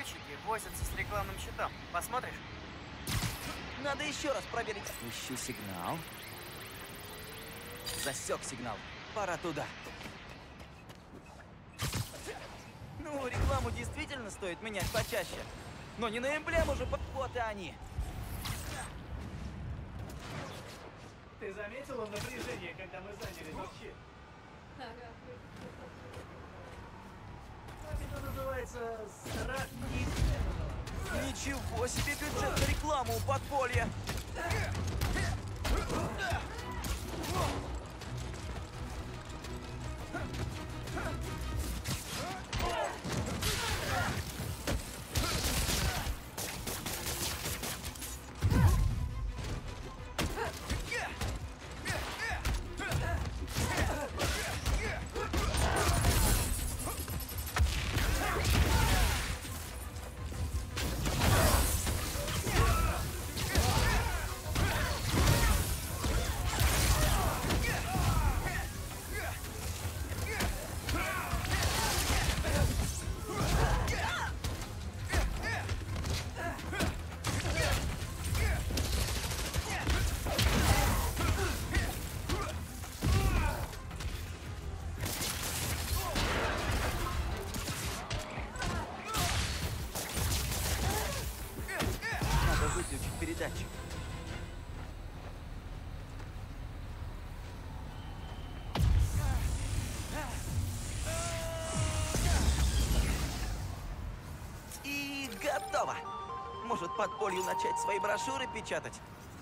рекламщики возятся с рекламным щитом. Посмотришь? Надо еще раз проверить. Ищу сигнал. Засек сигнал. Пора туда. Ну, рекламу действительно стоит менять почаще. Но не на эмблему же, вот и они. Ты заметила напряжение, когда мы заняли тот щит? Это называется страх неизведанного. Ничего себе бюджет на рекламу у подполья! Выключить передатчик. И готово! Может, подполью начать свои брошюры печатать?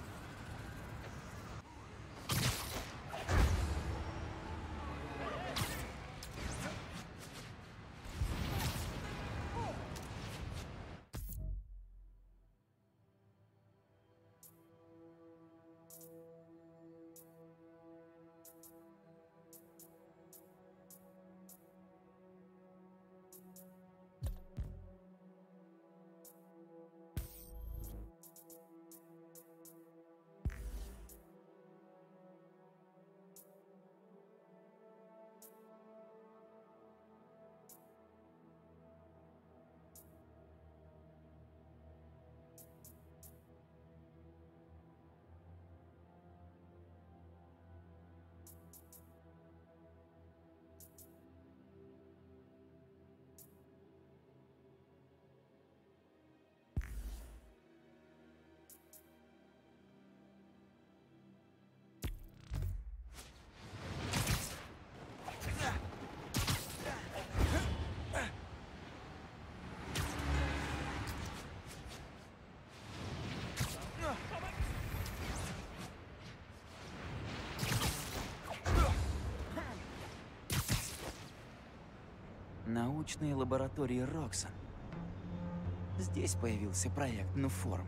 Научные лаборатории Роксон. Здесь появился проект Нуформ.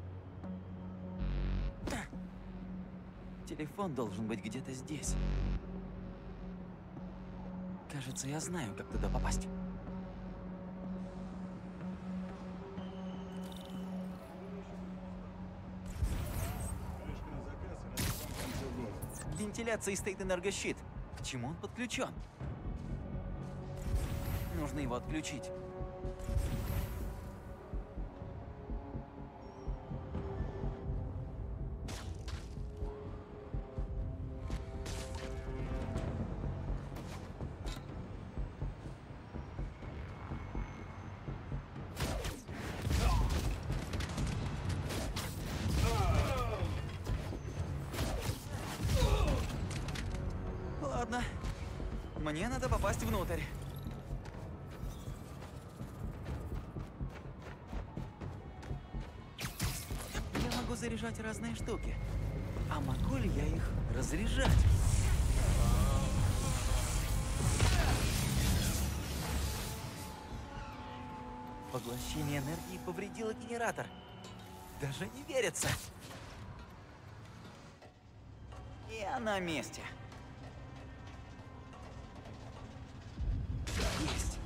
Телефон должен быть где-то здесь. Кажется, я знаю, как туда попасть. Вентиляции стоит энергощит. К чему он подключен? Нужно его отключить. Ладно. Мне надо попасть внутрь. Заряжать разные штуки. А могу ли я их разряжать? Поглощение энергии повредило генератор. Даже не верится. Я на месте. Есть.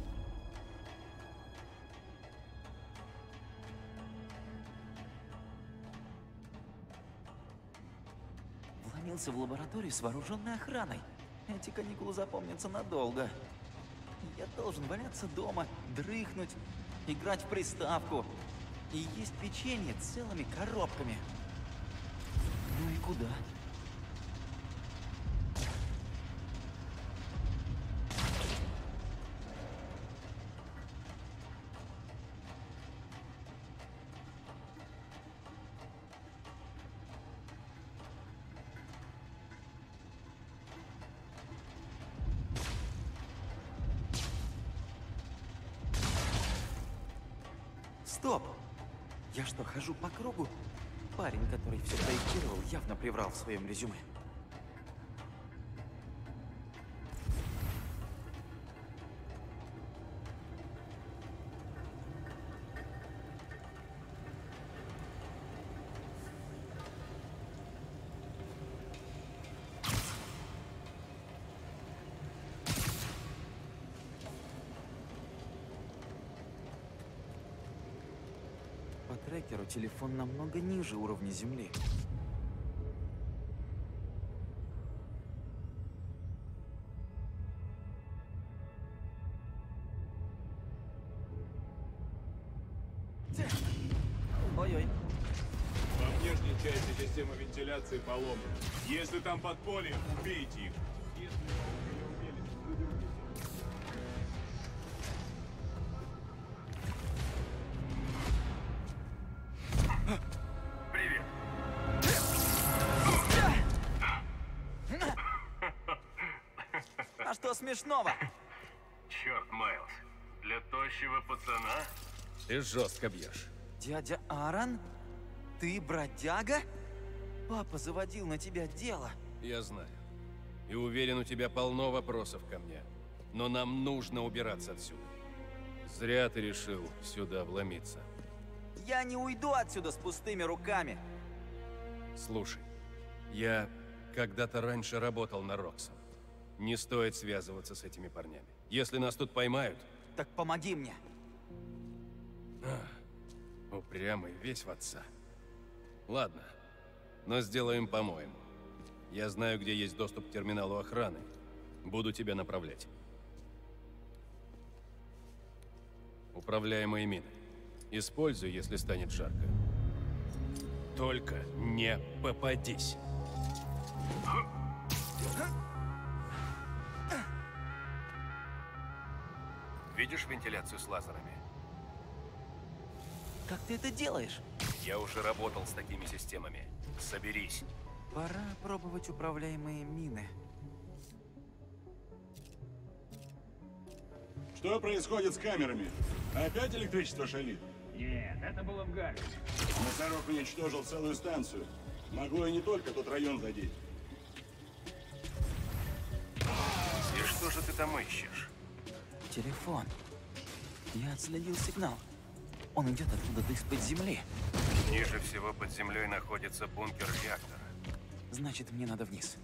Вломился в лабораторию с вооруженной охраной. Эти каникулы запомнятся надолго. Я должен валяться дома, дрыхнуть играть в приставку и есть печенье целыми коробками. Ну и куда? Стоп! Я что, хожу по кругу? Парень, который все проектировал, явно приврал в своем резюме. По трекеру телефон намного ниже уровня Земли. Ой-ой. Во внешней части система вентиляции поломана. Если там подполье, убейте их. Если не умели, задержите. Привет. А что смешного? Черт, Майлз. Для тощего пацана? Ты жестко бьешь. Дядя Аарон? Ты бродяга? Папа заводил на тебя дело. Я знаю. И уверен, у тебя полно вопросов ко мне. Но нам нужно убираться отсюда. Зря ты решил сюда вломиться. Я не уйду отсюда с пустыми руками. Слушай, я когда-то раньше работал на Роксон. Не стоит связываться с этими парнями. Если нас тут поймают... Так помоги мне. Упрямый, весь в отца. Ладно, но сделаем по-моему. Я знаю, где есть доступ к терминалу охраны. Буду тебя направлять. Управляемые мины. Используй, если станет жарко. Только не попадись. Видишь вентиляцию с лазерами? Как ты это делаешь? Я уже работал с такими системами. Соберись. Пора пробовать управляемые мины. Что происходит с камерами? Опять электричество шалит? Нет, это было в Гарри. Носорог уничтожил целую станцию. Могло и не только тот район задеть. И что же ты там ищешь? Телефон. Я отследил сигнал. Он идет откуда-то из-под земли. Ниже всего под землей находится бункер реактора. Значит, мне надо вниз.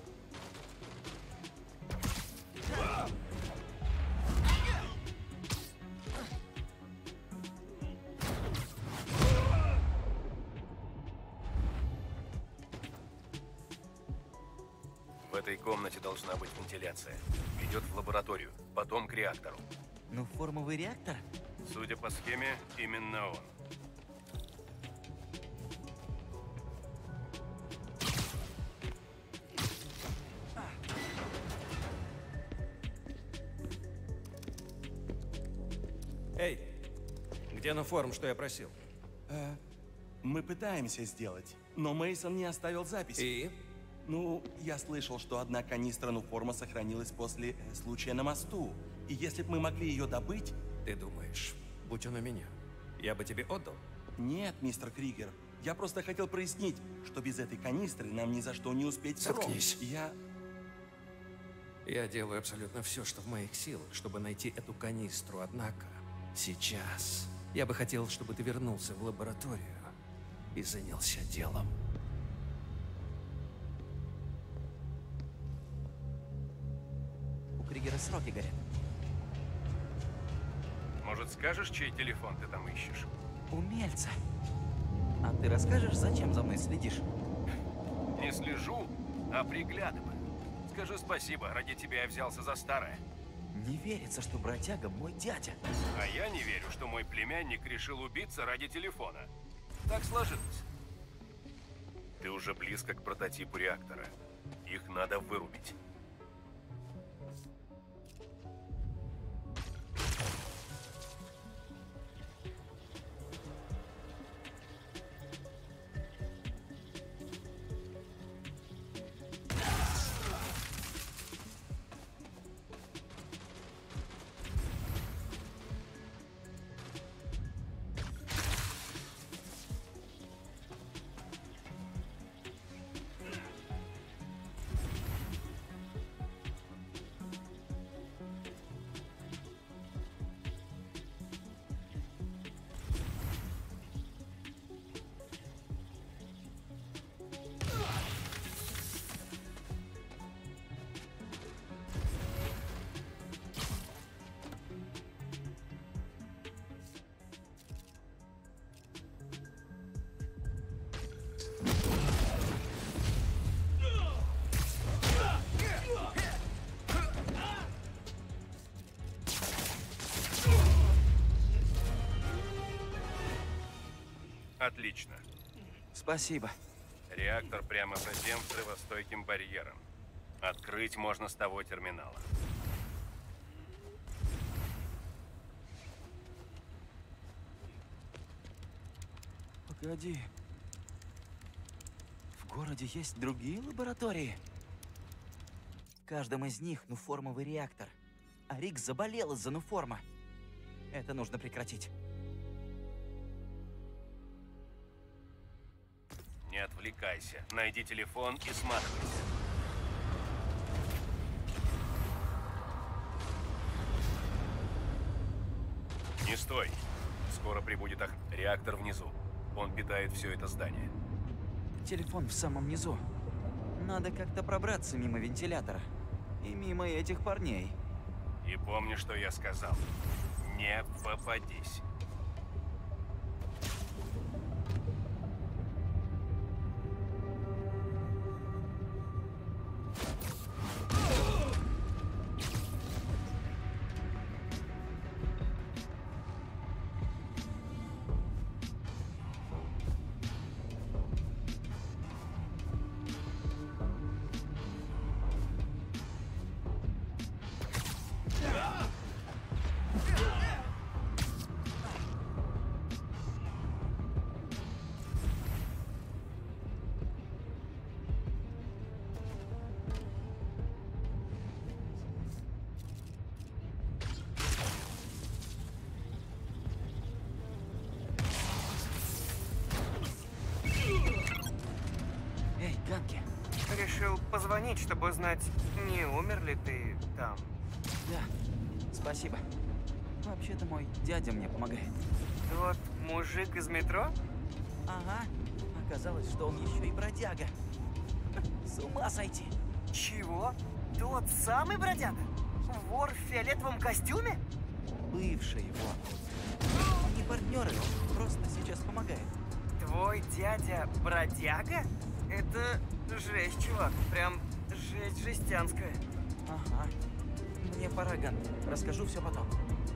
В этой комнате должна быть вентиляция. Ведет в лабораторию, потом к реактору. Ну, формовый реактор? Судя по схеме, именно он. Эй, где форм, что я просил? Мы пытаемся сделать, но Мейсон не оставил записи. И? Ну, я слышал, что одна канистра нуформа сохранилась после случая на мосту. И если бы мы могли ее добыть... Ты думаешь, будь он у меня, я бы тебе отдал? Нет, мистер Кригер. Я просто хотел прояснить, что без этой канистры нам ни за что не успеть в срок. Заткнись. Я делаю абсолютно все, что в моих силах, чтобы найти эту канистру. Однако, сейчас я бы хотел, чтобы ты вернулся в лабораторию и занялся делом. У Кригера сроки горят. Может, скажешь, чей телефон ты там ищешь? Умельца. А ты расскажешь, зачем за мной следишь? Не слежу, а приглядываю. Скажи спасибо, ради тебя я взялся за старое. Не верится, что бродяга мой дядя. А я не верю, что мой племянник решил убиться ради телефона. Так сложилось. Ты уже близко к прототипу реактора. Их надо вырубить. Отлично. Спасибо. Реактор прямо за тем взрывостойким барьером. Открыть можно с того терминала. Погоди. В городе есть другие лаборатории? В каждом из них нуформовый реактор. А Рик заболел из-за нуформа. Это нужно прекратить. Не отвлекайся. Найди телефон и сматывайся. Не стой. Скоро прибудет реактор внизу. Он питает все это здание. Телефон в самом низу. Надо как-то пробраться мимо вентилятора. И мимо этих парней. И помни, что я сказал. Не попадись. Эй, Ганки. Решил позвонить, чтобы узнать, не умер ли ты там. Да, спасибо. Вообще-то мой дядя мне помогает. Тот мужик из метро? Ага. Оказалось, что он еще и бродяга. С ума сойти. Чего? Тот самый бродяга? Вор в фиолетовом костюме? Бывший его. Он не партнеры, он просто сейчас помогает. Твой дядя бродяга? Это жесть, чувак. Прям жесть жестянская. Ага. Мне пора, Ганки. Расскажу все потом.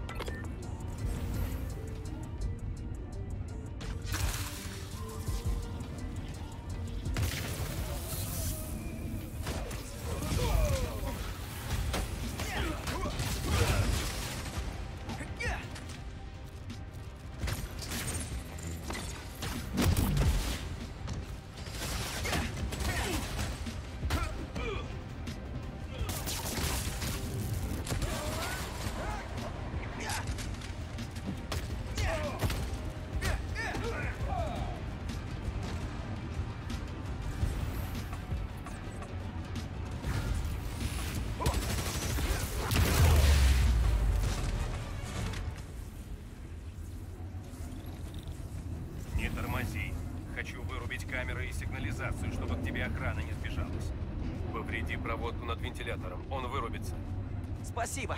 Не тормози. Хочу вырубить камеры и сигнализацию, чтобы к тебе охрана не сбежалась. Повреди проводку над вентилятором. Он вырубится. Спасибо.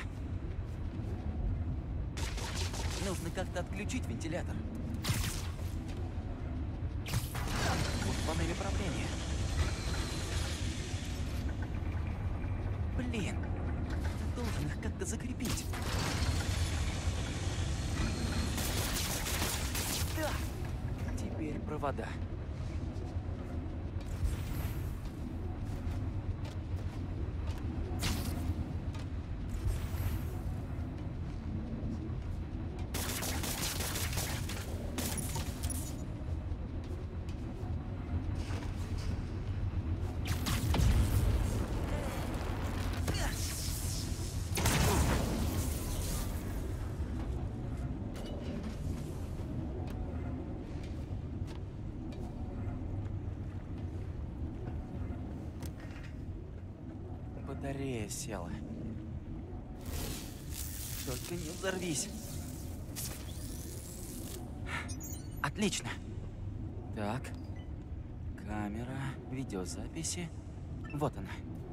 Нужно как-то отключить вентилятор. Вот панель управления. Блин, должен их как-то закрепить. Да! Теперь провода. Батарея села. Только не взорвись. Отлично. Так. Камера, видеозаписи. Вот она.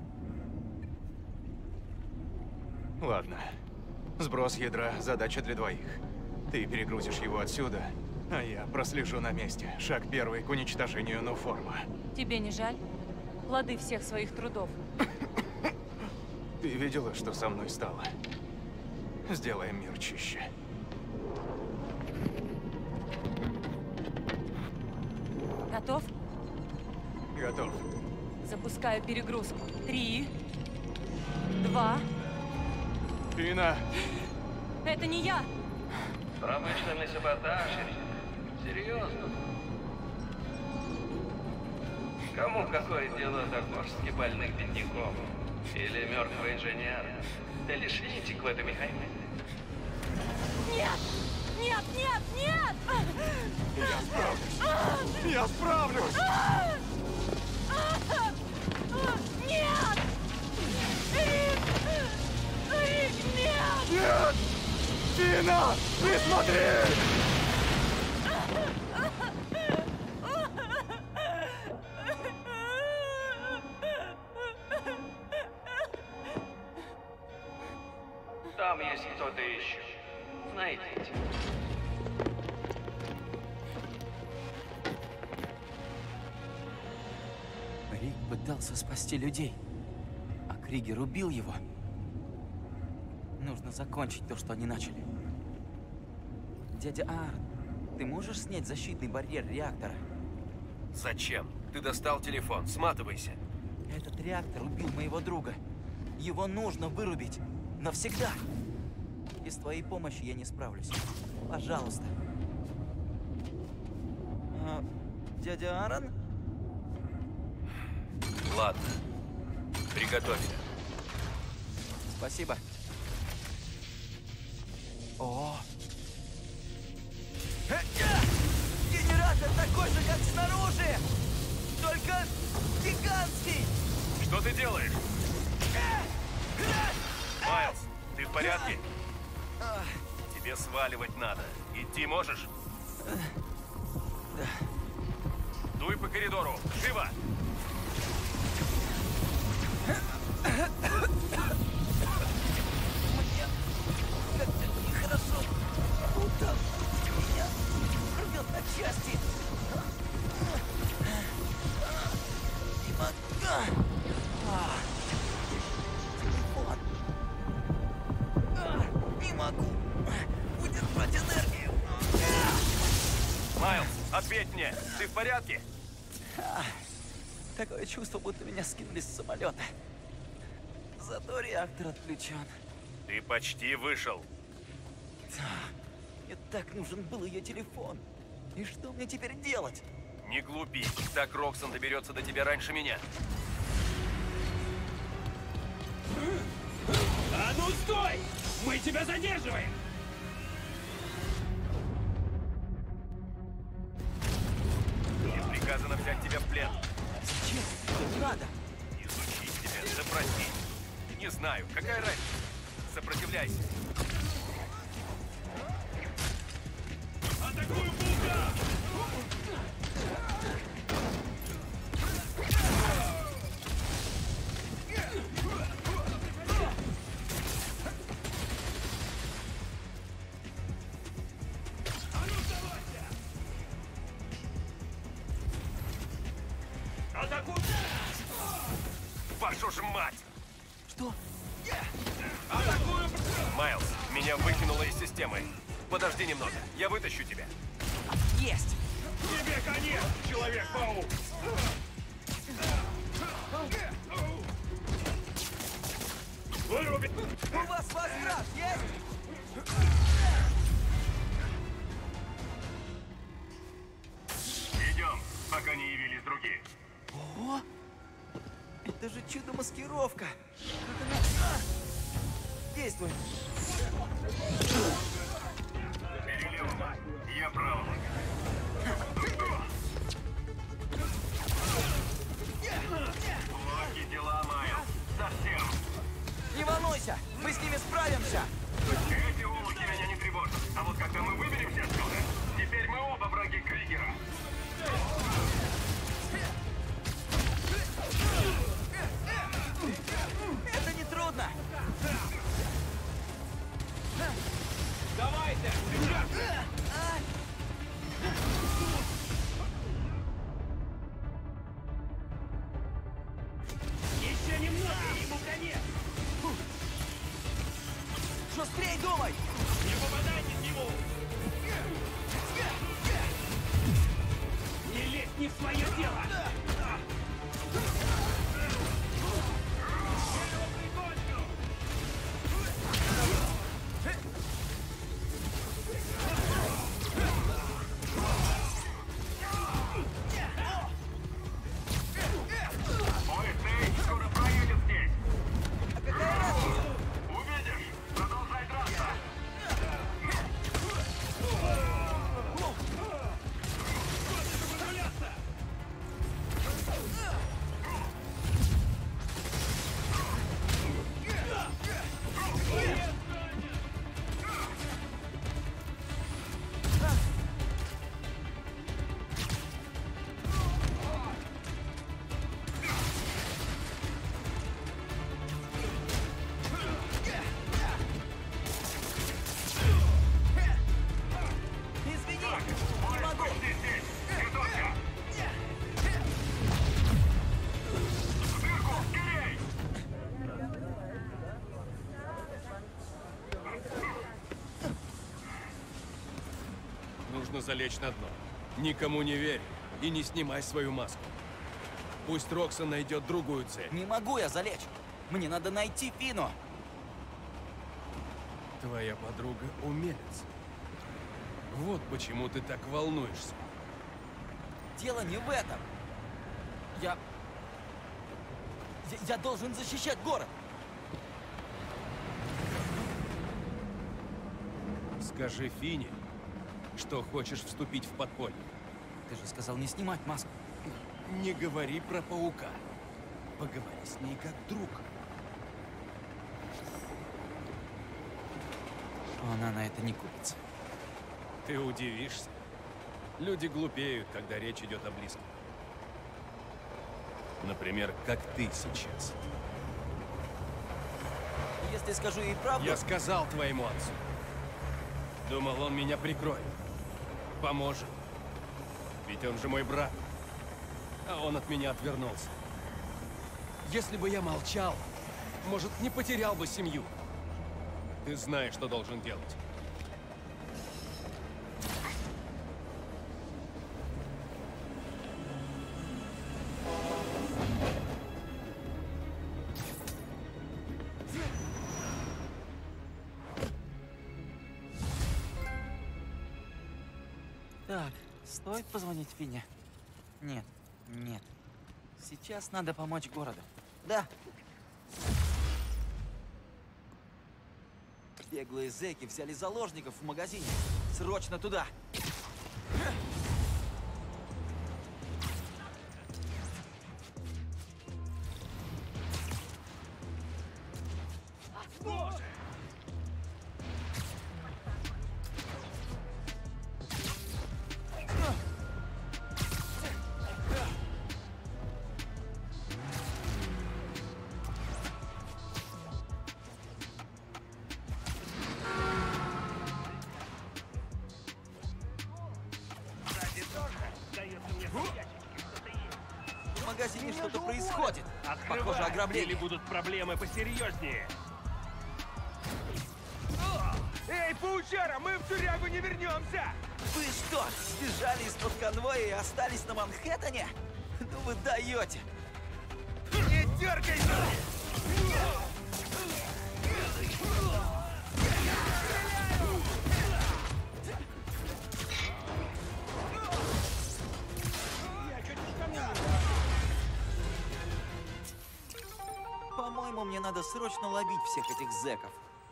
Ладно. Сброс ядра – задача для двоих. Ты перегрузишь его отсюда, а я прослежу на месте. Шаг первый к уничтожению Нуформа. Тебе не жаль? Плоды всех своих трудов. Ты видела, что со мной стало? Сделаем мир чище. Готов? Готов. Запускаю перегрузку. 3, 2. Ина! Это не я! Промышленный саботаж. Серьезно? Кому какое дело до горстки больных бедняков? Или мертвого инженера? Ты лишь нитик в этой механике. Нет! Нет, нет, нет! Я справлюсь! Я справлюсь! Нет! Рик! Рик, нет! Нет! Ина! Не смотри! Там есть кто-то еще. Найдите. Рик пытался спасти людей, а Кригер убил его. Нужно закончить то, что они начали. Дядя Арн, ты можешь снять защитный барьер реактора? Зачем? Ты достал телефон, сматывайся. Этот реактор убил моего друга. Его нужно вырубить. Навсегда. Без твоей помощи я не справлюсь. Пожалуйста. Дядя Аарон? Ладно. Приготовься. Спасибо. О! Генератор такой же, как снаружи! Только гигантский! Что ты делаешь? Майлз, ты в порядке? Тебе сваливать надо. Идти можешь? Да. Дуй по коридору. Живо! Мне как-то нехорошо. Будто меня рвет на части. Не могу. Телефон. Не могу удержать энергию. Майлз, ответь мне. Ты в порядке? Такое чувство, будто меня скинули с самолета. Зато реактор отключен. Ты почти вышел. Мне так нужен был ее телефон. И что мне теперь делать? Не глупи. Так Роксон доберется до тебя раньше меня. А ну стой! Мы тебя задерживаем! Мне приказано взять тебя в плен. Зачем? Не надо. Изучить тебя, допросить. Не знаю, какая разница? Сопротивляйся. Атакую паука! Вашу ж мать! Что? Майлз, меня выкинуло из системы. Подожди немного, я вытащу тебя. Есть! Тебе конец, Человек-паук! Выруби! У вас возврат есть? Идем, пока не явились другие. О! Это же чудо-маскировка! Как она... Действует! Перелево, я право. Плохие дела, Майлз. Совсем. Не волнуйся! Мы с ними справимся! Эти улуки меня не тревожат. А вот когда мы выберемся отсюда, теперь мы оба враги Кригера. Это не трудно! Давайте! Еще немного, и ему конец! Шустрей думай! Не попадайте к нему! Не лезь не в свое дело! Ой, ты скоро проедет здесь. А какая разница? Увидишь? Продолжай драться. Извини! Не могу! Ты здесь. Готовься. Дырку, скорей! Нужно залечь на дно. Никому не верь и не снимай свою маску. Пусть Роксон найдет другую цель. Не могу я залечь! Мне надо найти Фину! Твоя подруга умелец. Вот почему ты так волнуешься. Дело не в этом! Я должен защищать город! Скажи Фине, что хочешь вступить в подполье. Ты же сказал не снимать маску. Не говори про паука. Поговори с ней как друг. Она на это не купится. Ты удивишься. Люди глупеют, когда речь идет о близких. Например, как ты сейчас. Если скажу ей правду... Я сказал твоему отцу. Думал, он меня прикроет. Поможет. Ведь он же мой брат. А он от меня отвернулся. Если бы я молчал, может, не потерял бы семью. Ты знаешь, что должен делать. Так, стоит позвонить Фине? Нет, нет. Сейчас надо помочь городу. Да. Беглые зэки взяли заложников в магазине. Срочно туда. В магазине что-то происходит. Похоже, ограбление. Или будут проблемы посерьезнее. пещера! Мы в тюрягу не вернемся! Вы что, сбежали из-под конвоя и остались на Манхэттене? Ну вы даете! Не дергайся! По-моему, мне надо срочно ловить всех этих зэков.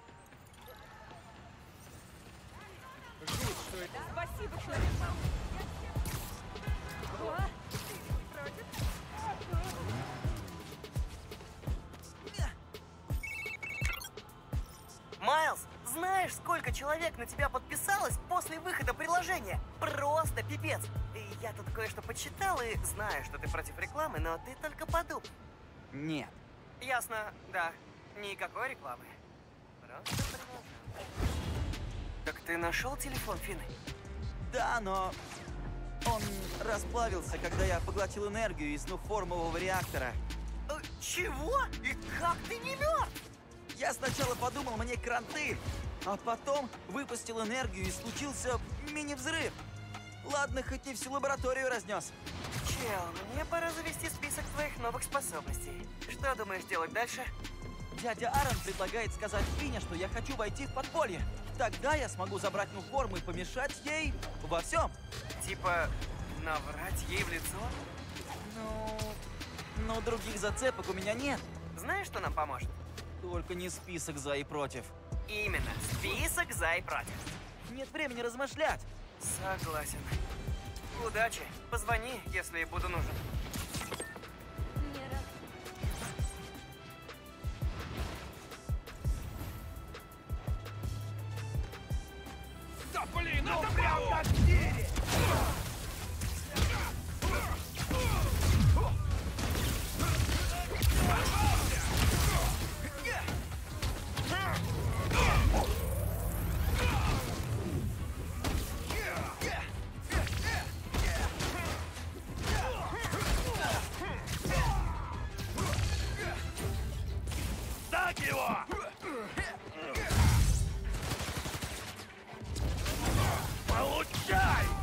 Спасибо, человек. Майлз, знаешь, сколько человек на тебя подписалось после выхода приложения? Просто пипец. И я тут кое-что почитал и знаю, что ты против рекламы, но ты только подумай. Нет. Ясно, да. Никакой рекламы. Просто предложил. Так ты нашел телефон Фины? Да, но он расплавился, когда я поглотил энергию из нуформового реактора. Чего? И как ты не мертв? Я сначала подумал, мне кранты, а потом выпустил энергию и случился мини-взрыв. Ладно, хоть не всю лабораторию разнес. Чел, мне пора завести список твоих новых способностей. Что думаешь делать дальше? Дядя Аарон предлагает сказать Фине, что я хочу войти в подполье. Тогда я смогу забрать нуформу и помешать ей во всем. Типа, наврать ей в лицо? Но других зацепок у меня нет. Знаешь, что нам поможет? Только не список за и против. Именно, список за и против. Нет времени размышлять. Согласен. Удачи. Позвони, если буду нужен. Да блин, ну прям как в тире! Так его! Получай!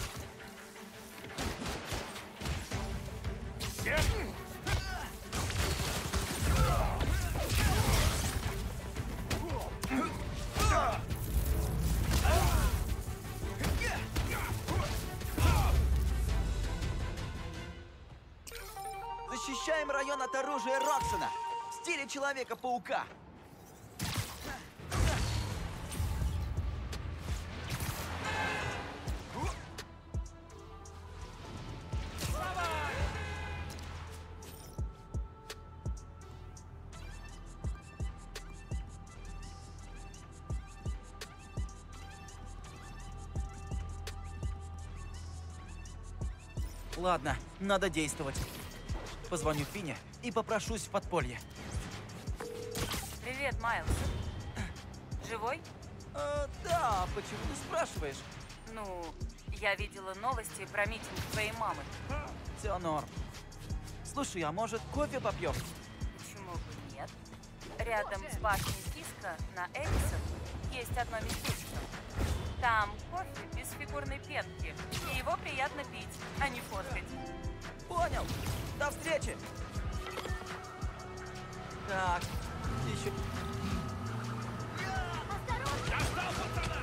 Защищаем район от оружия Роксона в стиле Человека-паука. Ладно, надо действовать. Позвоню Фине и попрошусь в подполье. Привет, Майлз. Живой? Да, почему ты спрашиваешь? Ну, я видела новости про митинг твоей мамы. Все норм. Слушай, а может кофе попьем? Почему бы нет? Рядом с башней Фиска на Эдисон есть одно местечко. Там кофе без фигурной пенки. И его приятно пить, а не фоткать. Понял. До встречи. Так, еще... Достал пацана!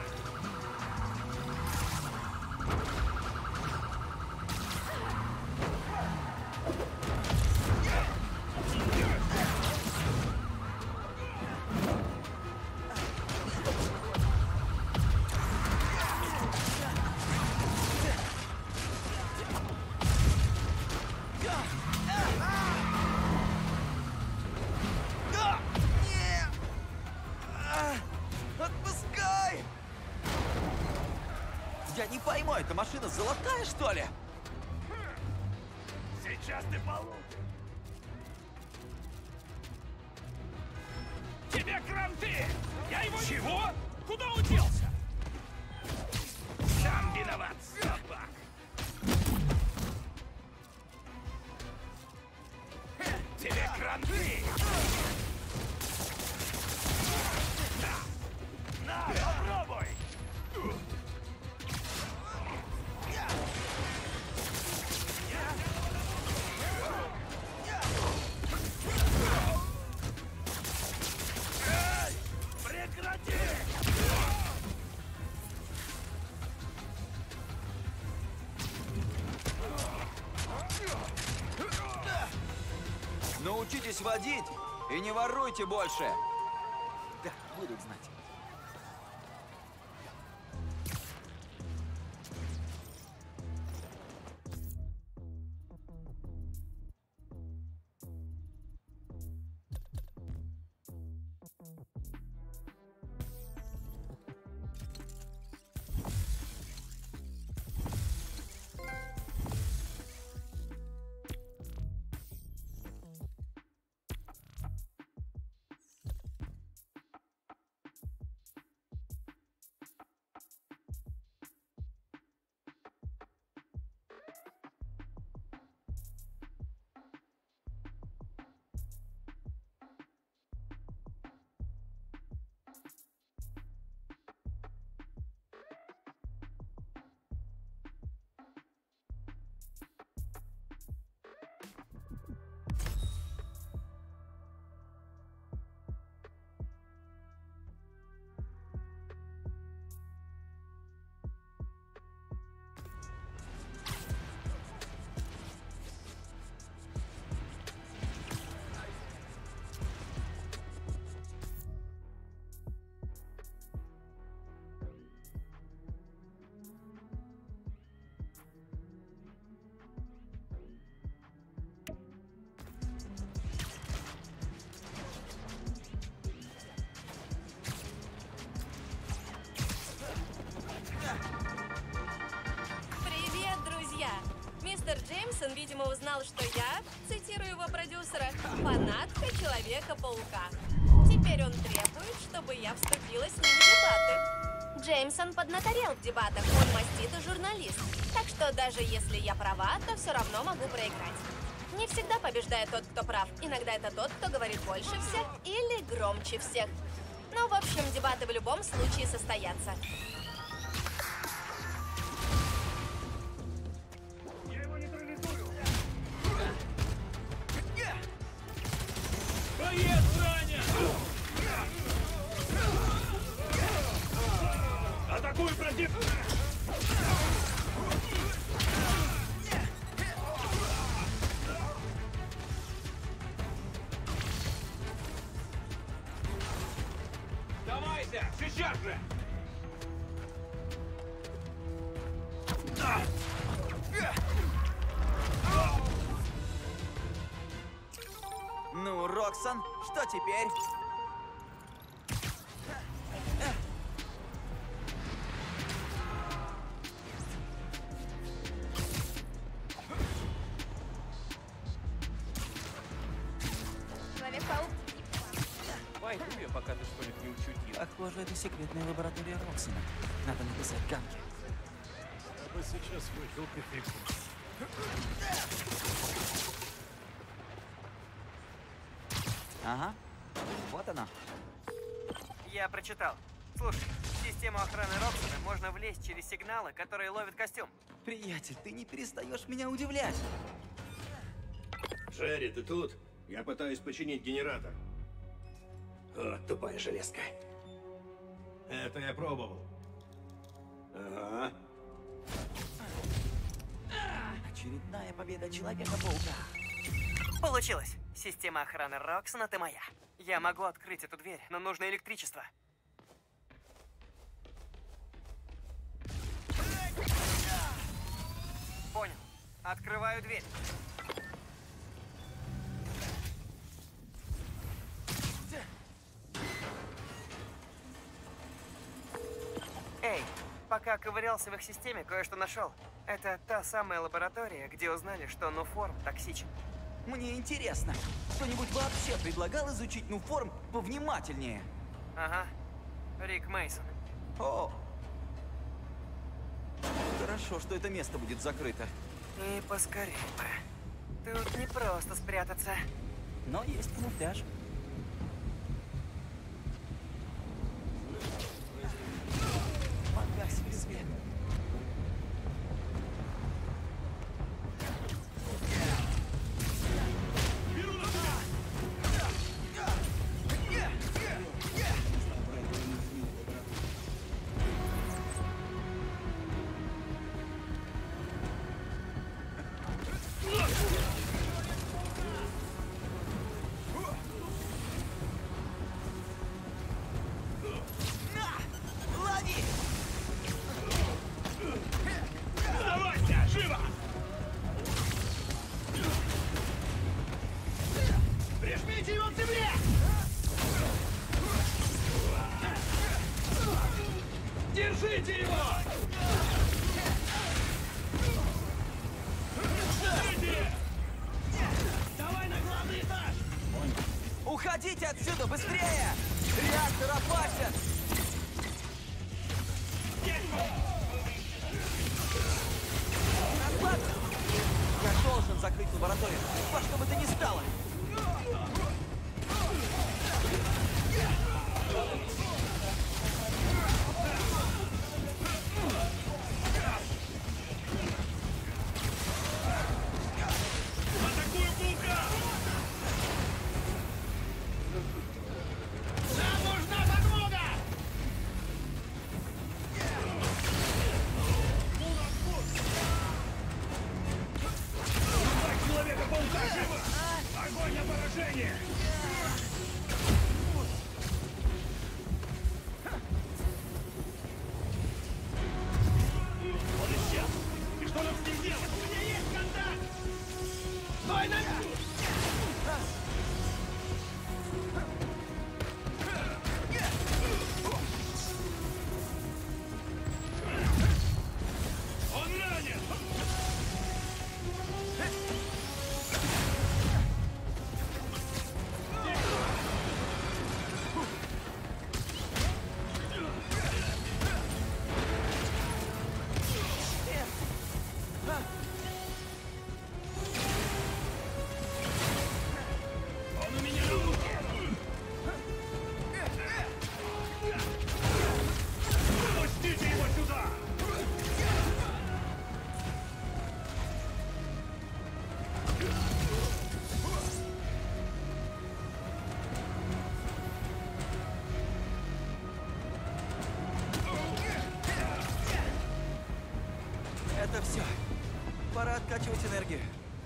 Отпускай! Я не пойму, эта машина золотая, что ли? Сейчас ты получишь! Тебе кранты! Я его... Чего? Куда он делся? Сам виноват, собак! Тебе кранты! На, попробуй! учитесь водить и не воруйте больше. Да, будут знать. Мистер Джеймсон, видимо, узнал, что я, цитирую его продюсера, фанатка Человека-паука. Теперь он требует, чтобы я вступила с ним в дебаты. Джеймсон поднаторел в дебатах, он маститый журналист. Так что даже если я права, то все равно могу проиграть. Не всегда побеждает тот, кто прав. Иногда это тот, кто говорит больше всех или громче всех. Ну, в общем, дебаты в любом случае состоятся. Атакуй против! Давайте! Сейчас же! Ну, Роксон, что теперь? Пойду я, пока ты что-нибудь не учудил. Похоже, это секретная лаборатория Роксона. Надо написать Ганке. Я бы сейчас выпил кофейку. Ага, вот она. Я прочитал. Слушай, в систему охраны Роксона можно влезть через сигналы, которые ловит костюм. Приятель, ты не перестаешь меня удивлять. Джерри, ты тут? Я пытаюсь починить генератор. О, тупая железка. Это я пробовал. Ага. Очередная победа Человека-паука. Получилось. Система охраны Роксона, ты моя. Я могу открыть эту дверь, но нужно электричество. Понял. Открываю дверь. Эй, пока ковырялся в их системе, кое-что нашел. Это та самая лаборатория, где узнали, что Нуформ токсичен. Мне интересно, кто-нибудь вообще предлагал изучить Нуформ повнимательнее? Ага. Рик Мейсон. О! Хорошо, что это место будет закрыто. И поскорее бы. Тут не просто спрятаться. Но есть камуфляж. Погась в свет. Убирайся отсюда, быстрее! Реактор опасен! Расслабься! Я должен закрыть лабораторию, во что бы то ни стало! Атакую паука! Нам нужна подмога! Два Человека-паука живо! Огонь на поражение! Он исчез! И что нам с ним делать? У меня есть контакт! Стой на месте! Он ранен! Он у меня на руке! Пустите его сюда! Это все. Пора откачивать энергию.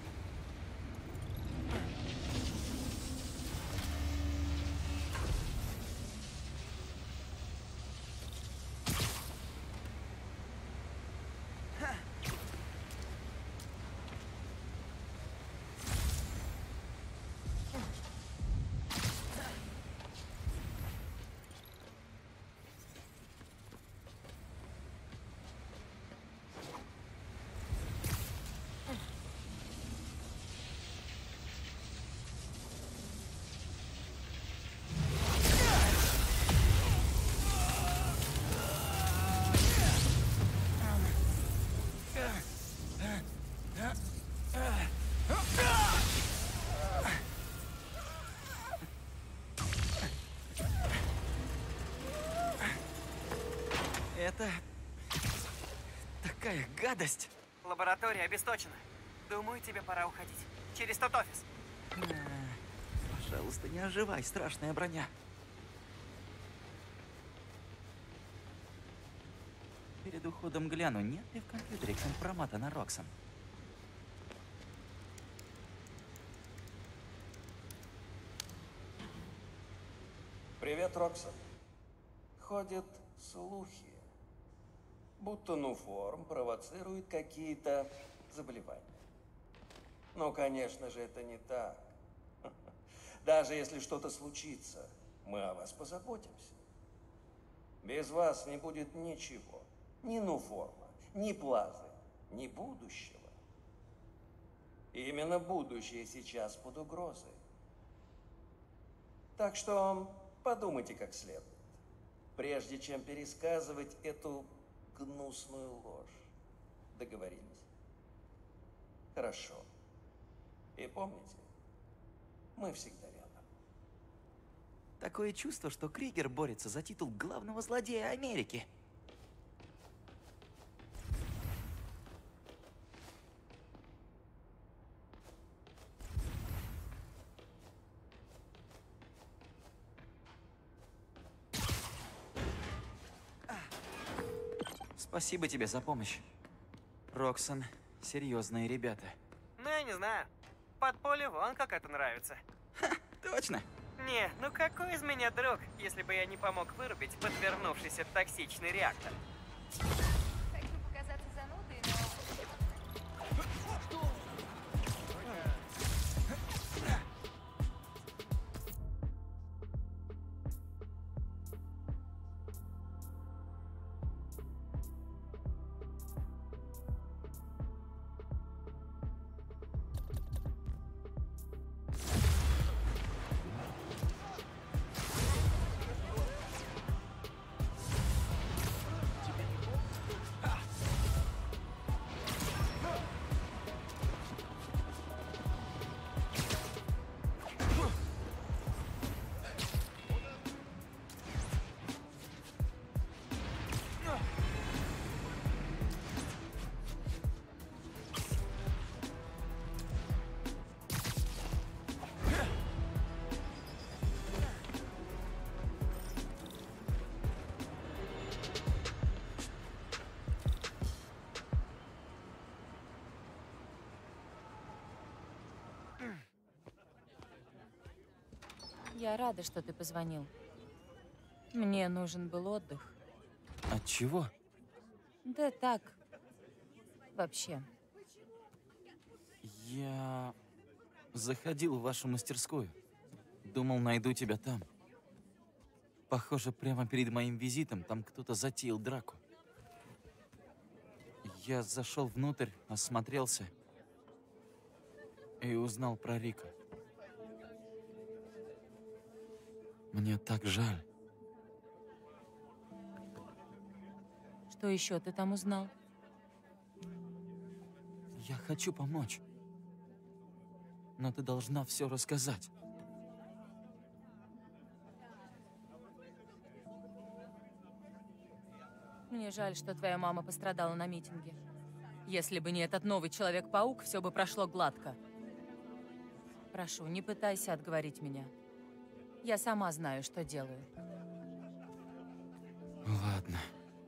Это... такая гадость. Лаборатория обесточена. Думаю, тебе пора уходить. Через тот офис. Пожалуйста, не оживай, страшная броня. Перед уходом гляну, нет ли в компьютере компромата на Роксон. Привет, Роксон. Ходят слухи, будто Нуформ провоцирует какие-то заболевания. Но, конечно же, это не так. Даже если что-то случится, мы о вас позаботимся. Без вас не будет ничего. Ни Нуформа, ни Плазы, ни будущего. Именно будущее сейчас под угрозой. Так что подумайте как следует, прежде чем пересказывать эту гнусную ложь. Договорились? Хорошо. И помните, мы всегда рядом. Такое чувство, что Кригер борется за титул главного злодея Америки. Спасибо тебе за помощь. Роксон, серьезные ребята. Ну, я не знаю. Подполье вон как это нравится. Точно? Не, ну какой из меня друг, если бы я не помог вырубить подвернувшийся токсичный реактор? Хочу показаться занудой, Я рада, что ты позвонил. Мне нужен был отдых. От чего? Да так. Вообще. Я заходил в вашу мастерскую. Думал, найду тебя там. Похоже, прямо перед моим визитом там кто-то затеял драку. Я зашел внутрь, осмотрелся и узнал про Рика. Мне так жаль. Что еще ты там узнал? Я хочу помочь. Но ты должна все рассказать. Мне жаль, что твоя мама пострадала на митинге. Если бы не этот новый Человек-паук, все бы прошло гладко. Прошу, не пытайся отговорить меня. Я сама знаю, что делаю. Ладно.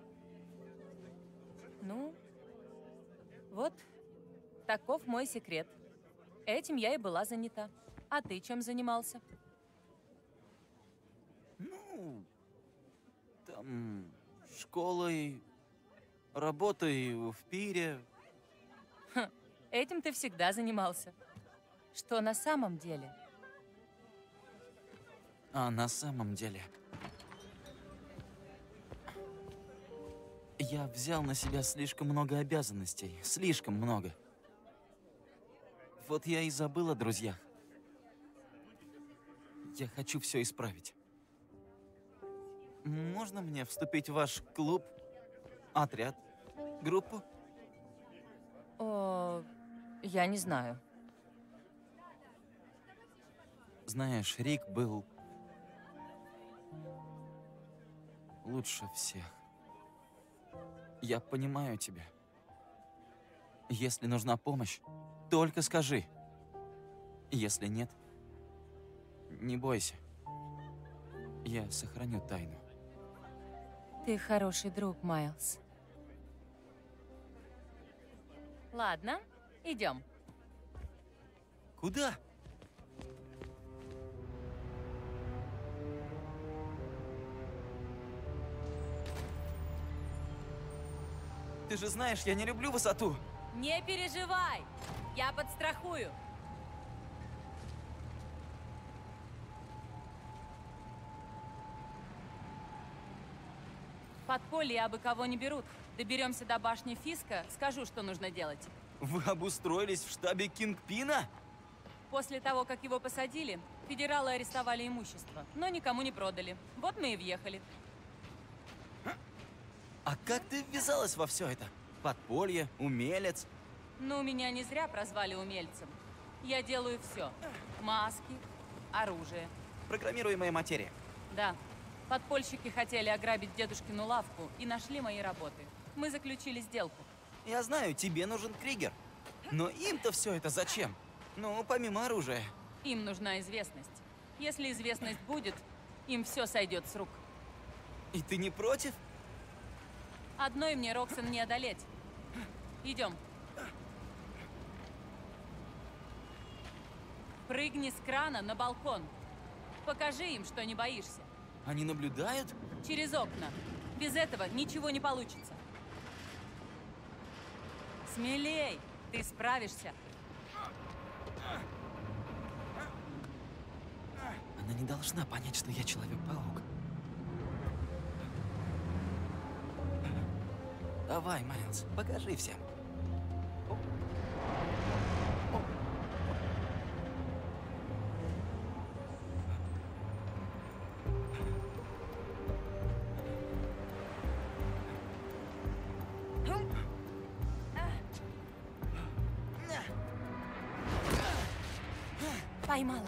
Ну, вот, таков мой секрет. Этим я и была занята. А ты чем занимался? Ну, там, школой, работой в пире. Ха, этим ты всегда занимался. Что на самом деле? А на самом деле... Я взял на себя слишком много обязанностей. Слишком много. Вот я и забыл о друзьях. Я хочу все исправить. Можно мне вступить в ваш клуб, отряд, группу? О, я не знаю. Знаешь, Рик был лучше всех. Я понимаю тебя. Если нужна помощь, только скажи. Если нет, не бойся. Я сохраню тайну. Ты хороший друг, Майлз. Ладно, идем. Куда? Ты же знаешь, я не люблю высоту. Не переживай, я подстрахую. В подполье абы кого не берут. Доберемся до башни Фиска, скажу, что нужно делать. Вы обустроились в штабе Кингпина? После того, как его посадили, федералы арестовали имущество, но никому не продали. Вот мы и въехали. А как ты ввязалась во все это? Подполье, умелец? Ну, меня не зря прозвали умельцем. Я делаю все. Маски, оружие. Программируемая материя. Да. Подпольщики хотели ограбить дедушкину лавку и нашли мои работы. Мы заключили сделку. Я знаю, тебе нужен Кригер. Но им-то все это зачем? Ну, помимо оружия. Им нужна известность. Если известность будет, им все сойдет с рук. И ты не против? Одной мне Роксон не одолеть. Идем. Прыгни с крана на балкон. Покажи им, что не боишься. Они наблюдают? Через окна. Без этого ничего не получится. Смелей! Ты справишься. Она не должна понять, что я Человек-паук. Давай, Майлз, покажи всем. Поймала.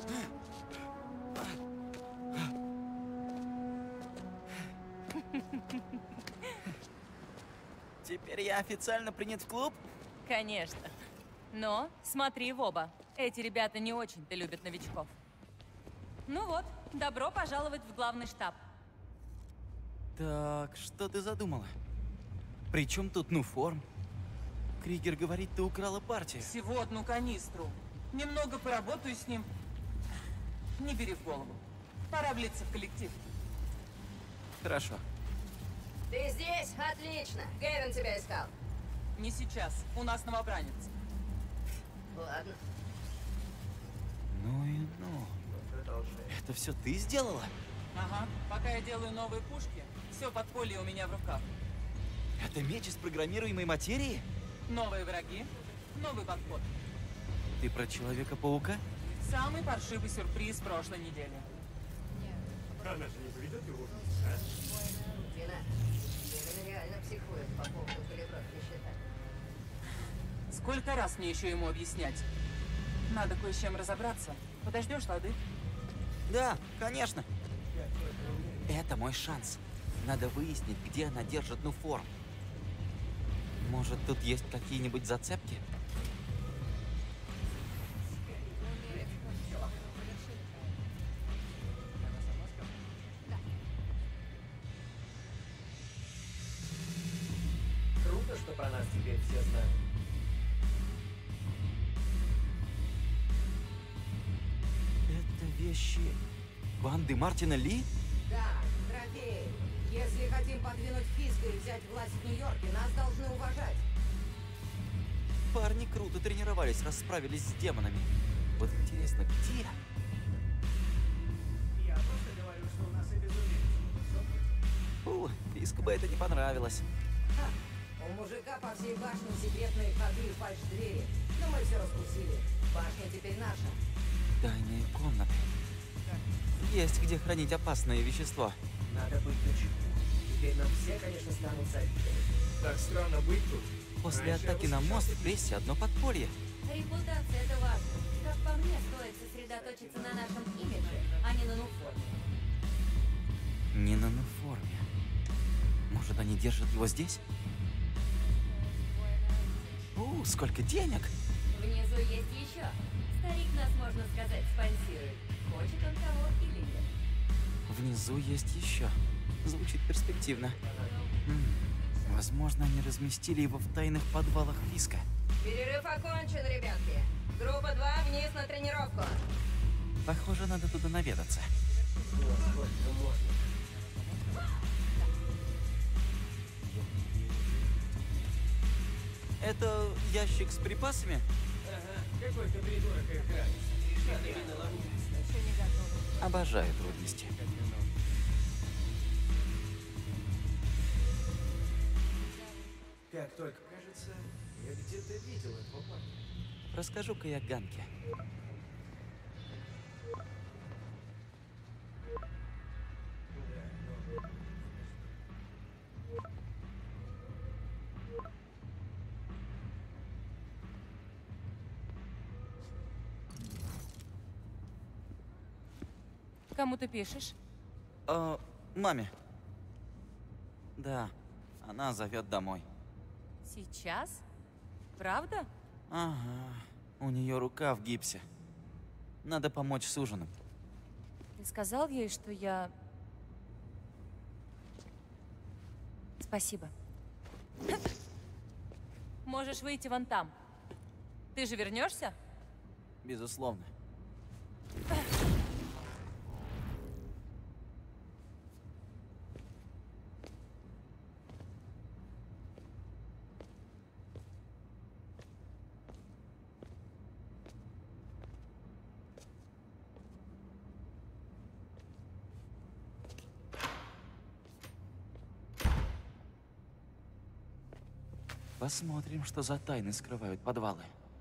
Теперь я официально принят в клуб? Конечно. Но смотри в оба. Эти ребята не очень-то любят новичков. Ну вот, добро пожаловать в главный штаб. Так, что ты задумала? При чем тут Нуформ? Кригер говорит, ты украла партию. Всего одну канистру. Немного поработаю с ним. Не бери в голову. Пора влиться в коллектив. Хорошо. Ты здесь? Отлично. Гэвин тебя искал. Не сейчас. У нас новобранец. Ладно. Ну и ну. Это все ты сделала? Ага. Пока я делаю новые пушки, все подполье у меня в руках. Это меч из программируемой материи? Новые враги, новый подход. Ты про Человека-паука? Самый паршивый сюрприз прошлой недели. Она же не поведет его, Дина, Гэвин реально психует по поводу калибровки щита. Сколько раз мне еще ему объяснять? Надо кое с чем разобраться. Подождешь, лады? Да, конечно. Это мой шанс. Надо выяснить, где она держит нуформ. Может, тут есть какие-нибудь зацепки? Круто, что про нас теперь все знают. Это вещи банды Мартина Ли? Да, трофеи. Если хотим подвинуть Фиска и взять власть в Нью-Йорке, нас должны уважать. Парни круто тренировались, расправились с демонами. Вот интересно, где? Я просто говорю, что у нас и безумец. Фиску бы это не понравилось. Ха, у мужика по всей башне секретные ходы и фальш-двери. Но мы все раскусили. Башня теперь наша. Тайные комнаты. Есть где хранить опасное вещество. Надо быть начеку. Теперь нам все, конечно, станут завидовать. Так странно быть тут. После атаки на мост в прессе одно подполье. Репутация — это важно. Как по мне, стоит сосредоточиться на нашем имидже, а не на нуформе. Не на нуформе. Может, они держат его здесь? Сколько денег! Внизу есть еще. Старик нас, можно сказать, спонсирует. Хочет он кого или нет. Внизу есть еще. Звучит перспективно. Возможно, они разместили его в тайных подвалах Фиска. Перерыв окончен, ребятки. Группа 2 вниз на тренировку. Похоже, надо туда наведаться. Это ящик с припасами? Ага, какой-то придурок их грабит. Надо именно ловушку. Еще не готова. Обожаю трудности. Как только кажется, я где-то видел этого парня. Расскажу-ка я Ганке. Кому ты пишешь? Маме. Да, она зовет домой. Сейчас? Правда? Ага, у нее рука в гипсе. Надо помочь с ужином. Ты сказал ей, что я... Спасибо. Можешь выйти вон там. Ты же вернешься? Безусловно. Посмотрим, что за тайны скрывают подвалы.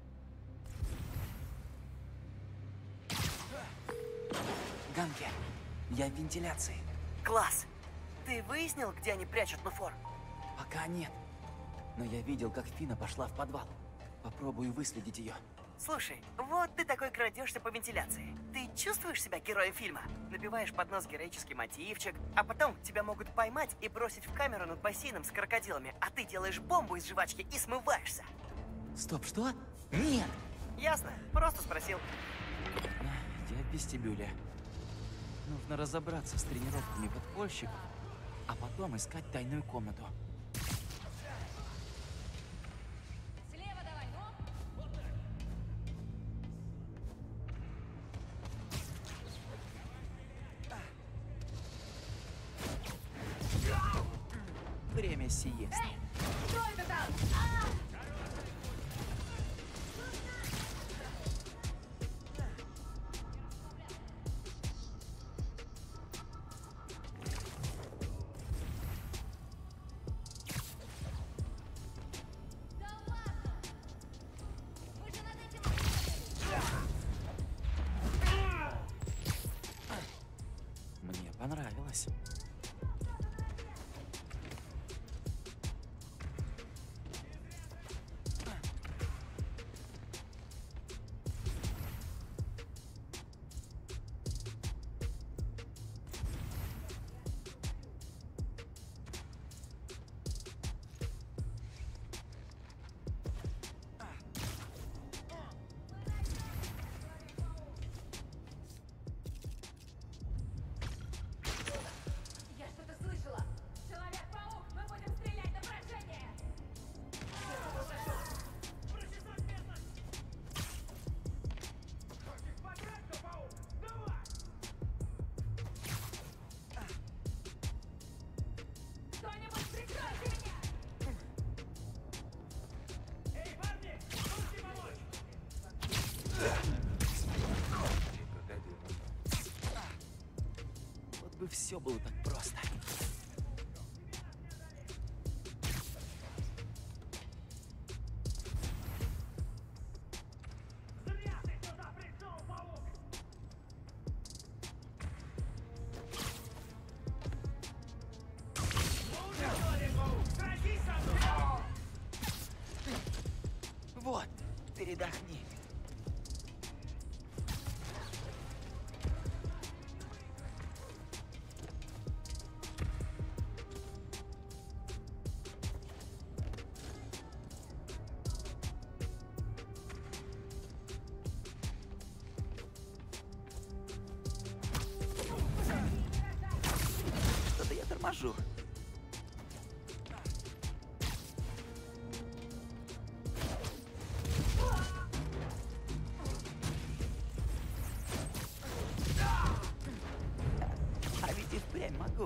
Ганке, я в вентиляции. Класс! Ты выяснил, где они прячут нуформ? Пока нет. Но я видел, как Фина пошла в подвал. Попробую выследить ее. Слушай, вот ты такой крадешься по вентиляции. Ты чувствуешь себя героем фильма? Напеваешь под нос героический мотивчик, а потом тебя могут поймать и бросить в камеру над бассейном с крокодилами, а ты делаешь бомбу из жвачки и смываешься. Стоп, что? Нет! Ясно, просто спросил. Я в вестибюле. Нужно разобраться с тренировками подпольщиков, а потом искать тайную комнату. Слева давай, ну! сиест. Что это там? Мне понравилось. Я что-то слышала. Человек-паук, мы будем стрелять на поражение. Кто-нибудь прикройте меня! Эй, парни, можете помочь? Вот бы все было так просто. Зря ты сюда пришел, паук! Ну уже, Человек-паук, сразись со мной! Вот, передохни. Что-то я торможу. А ведь и впрямь могу.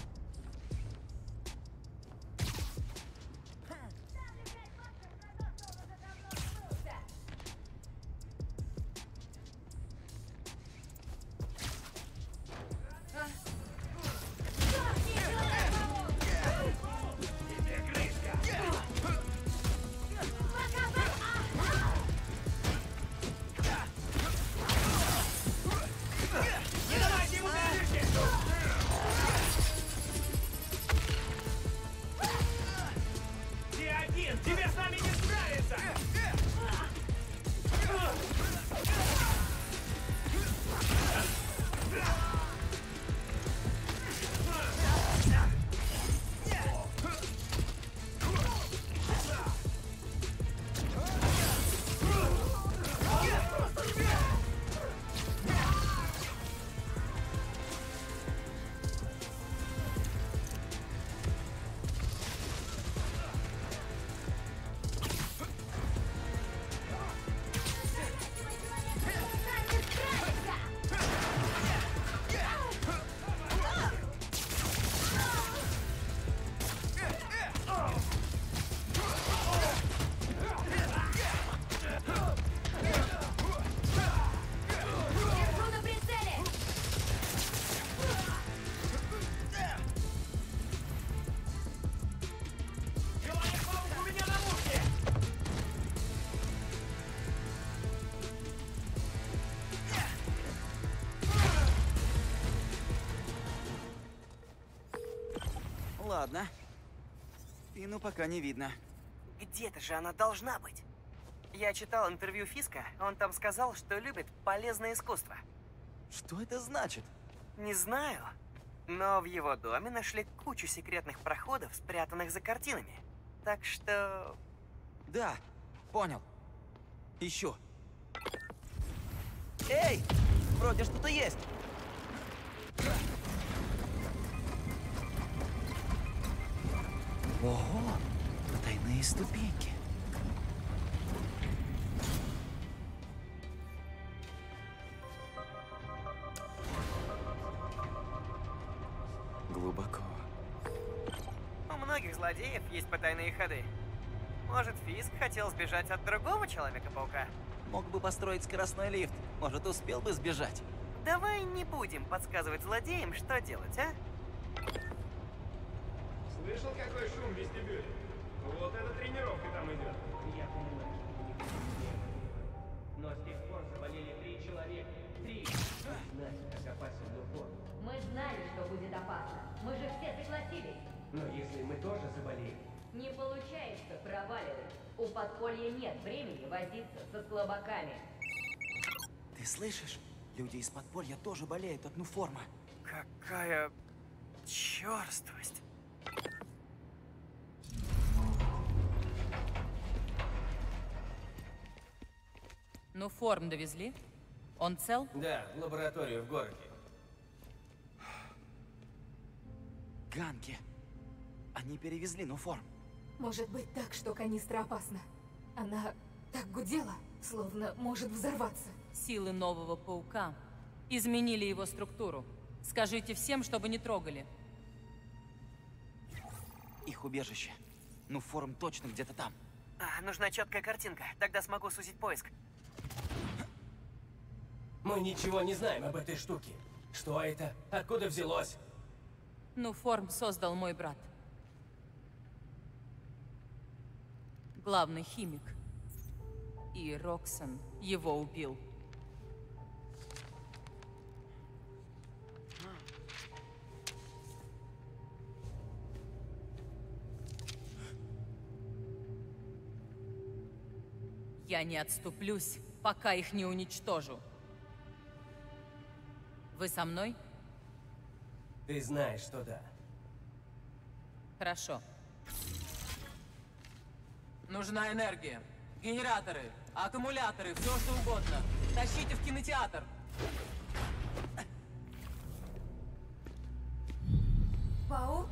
Не давайте ему передышки! Ты один! Тебе с нами не справиться! Держу на прицеле! Человек-паук у меня на мушке! Ладно. Спину пока не видно. Где-то же она должна быть. Я читал интервью Фиска, он там сказал, что любит полезное искусство. Что это значит? Не знаю, но в его доме нашли кучу секретных проходов, спрятанных за картинами. Так что... Да, понял. Ищу. Эй! Вроде что-то есть. Ого! Потайные ступеньки. У многих злодеев есть потайные ходы. Может, Фиск хотел сбежать от другого Человека-паука? Мог бы построить скоростной лифт. Может, успел бы сбежать. Давай не будем подсказывать злодеям, что делать, а? Слышал, какой шум в вестибюле? Вот эта тренировка там идет. Я понимаю, но с тех пор заболели 3 человека. 3! Знаете, как опасен Нуформ. Мы знали, что будет опасно. Мы же все согласились. Но если мы тоже заболеем, Не получается, проваливать. У подполья нет времени возиться со слабаками. Ты слышишь? Люди из подполья тоже болеют от Нуформа. Какая черствость. Ну, форм довезли? Он цел? Да, в лабораторию в городе. Ганки. Они перевезли Нуформ. Может быть так, что канистра опасна. Она так гудела, словно может взорваться. Силы нового паука изменили его структуру. Скажите всем, чтобы не трогали. Их убежище. Нуформ точно где-то там. Нужна четкая картинка, тогда смогу сузить поиск. Мы ничего не знаем об этой штуке. Что это? Откуда взялось? Нуформ создал мой брат. Главный химик. И Роксон его убил. Я не отступлюсь, пока их не уничтожу. Вы со мной? Ты знаешь, что да. Хорошо. Нужна энергия. Генераторы, аккумуляторы, все что угодно. Тащите в кинотеатр. Паук?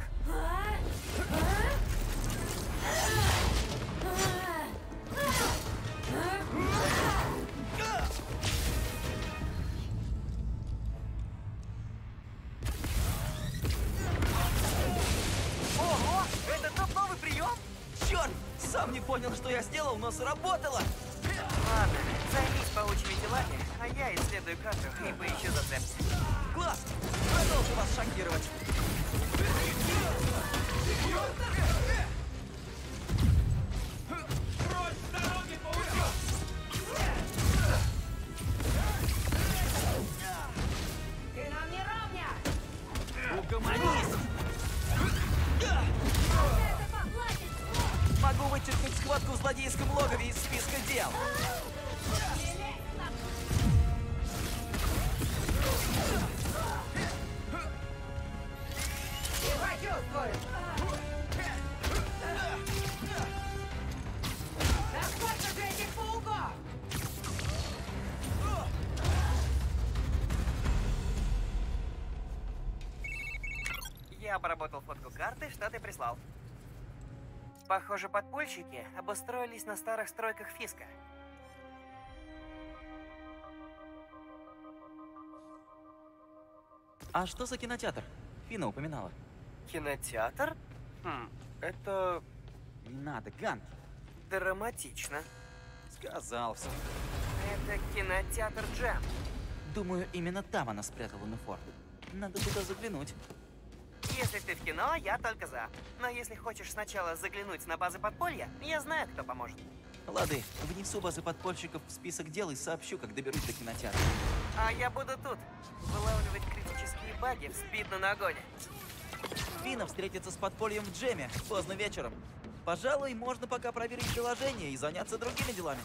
Ого! Это тот новый прием? Черт! Сам не понял, что я сделал, но сработало! Ладно, займись паучьими делами, а я исследую карту и поищу зацепки. Класс! Продолжу вас шокировать! Прочь с дороги, паучок! Ты нам не равня! Угомонись! Могу вычеркнуть схватку в злодейском логове из списка дел. Не почувствуешь! Да сколько же этих пауков? Я обработал фотку карты, что ты прислал. Похоже, подпольщики обустроились на старых стройках Фиска. А что за кинотеатр? Фина упоминала. Кинотеатр? Это... Не надо, Ганки. Драматично. Сказал все. Это кинотеатр Джем. Думаю, именно там она спрятала Нуформ. Надо туда заглянуть. Если ты в кино, я только за. Но если хочешь сначала заглянуть на базы подполья, я знаю, кто поможет. Лады, внесу базы подпольщиков в список дел и сообщу, как доберусь до кинотеатра. А я буду тут. Вылавливать критические баги в спидном огоне. Фина встретится с подпольем в Джеме поздно вечером. Пожалуй, можно пока проверить приложение и заняться другими делами.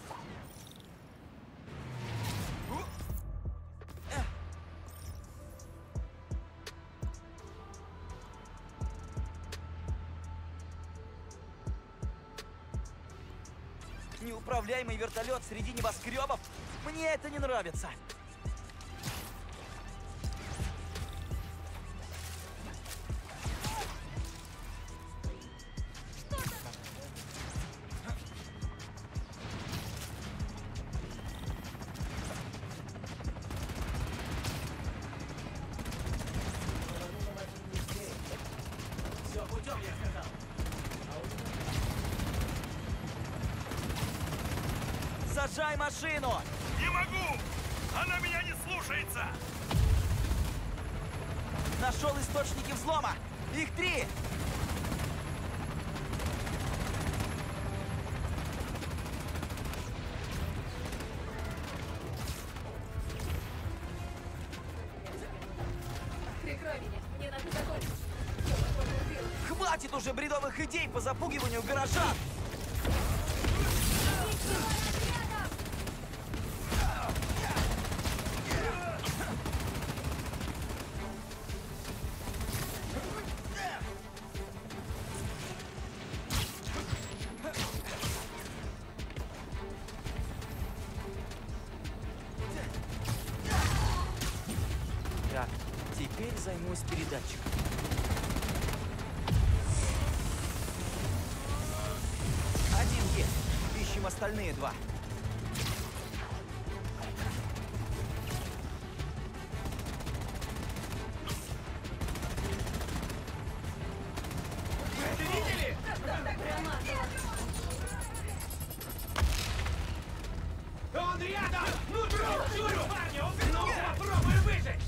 Неуправляемый вертолет среди небоскребов? Мне это не нравится. Все путем, я сказал. Сажай машину! Не могу! Она меня не слушается! Нашел источники взлома! Их 3! Прикрой меня, мне надо закончить. Хватит уже бредовых идей по запугиванию гаража! Так, теперь займусь передатчиком. Один есть. Ищем остальные 2. Вы видели? Он рядом! Ну, чую, парни, он вернулся! Попробуем выжить!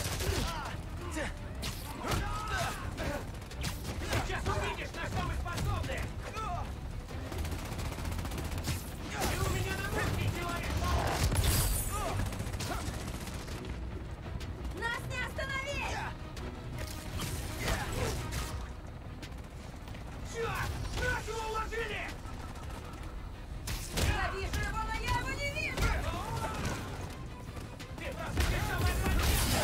Сейчас увидишь, на что мы способны! Ты у меня на руки, человек! Нас не остановить! Черт! Нашего уложили! Я вижу его, но я его не вижу! Ты просто бежала от меня!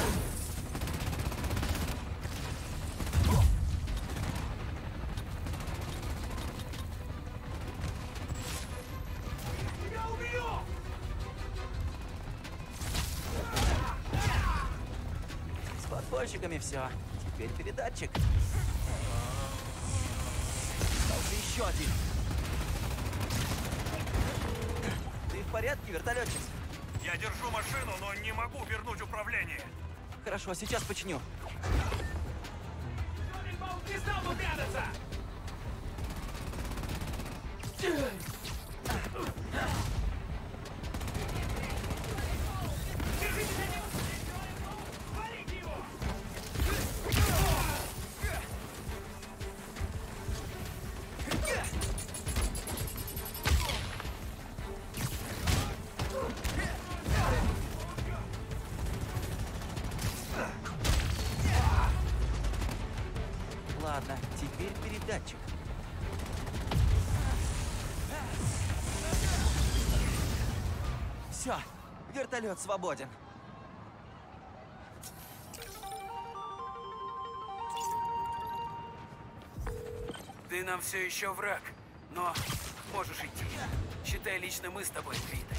Я убью! С подпольщиками все. Теперь передатчик. Остался еще один. Ты в порядке, вертолетчик? Я держу машину, но не могу вернуть управление. Хорошо, сейчас починю. Паук не стал бы прятаться! Держите за него! Валите его! Ладно, теперь передатчик. Все, вертолет свободен. Ты нам все еще враг, но можешь идти. Считай, лично мы с тобой квиты.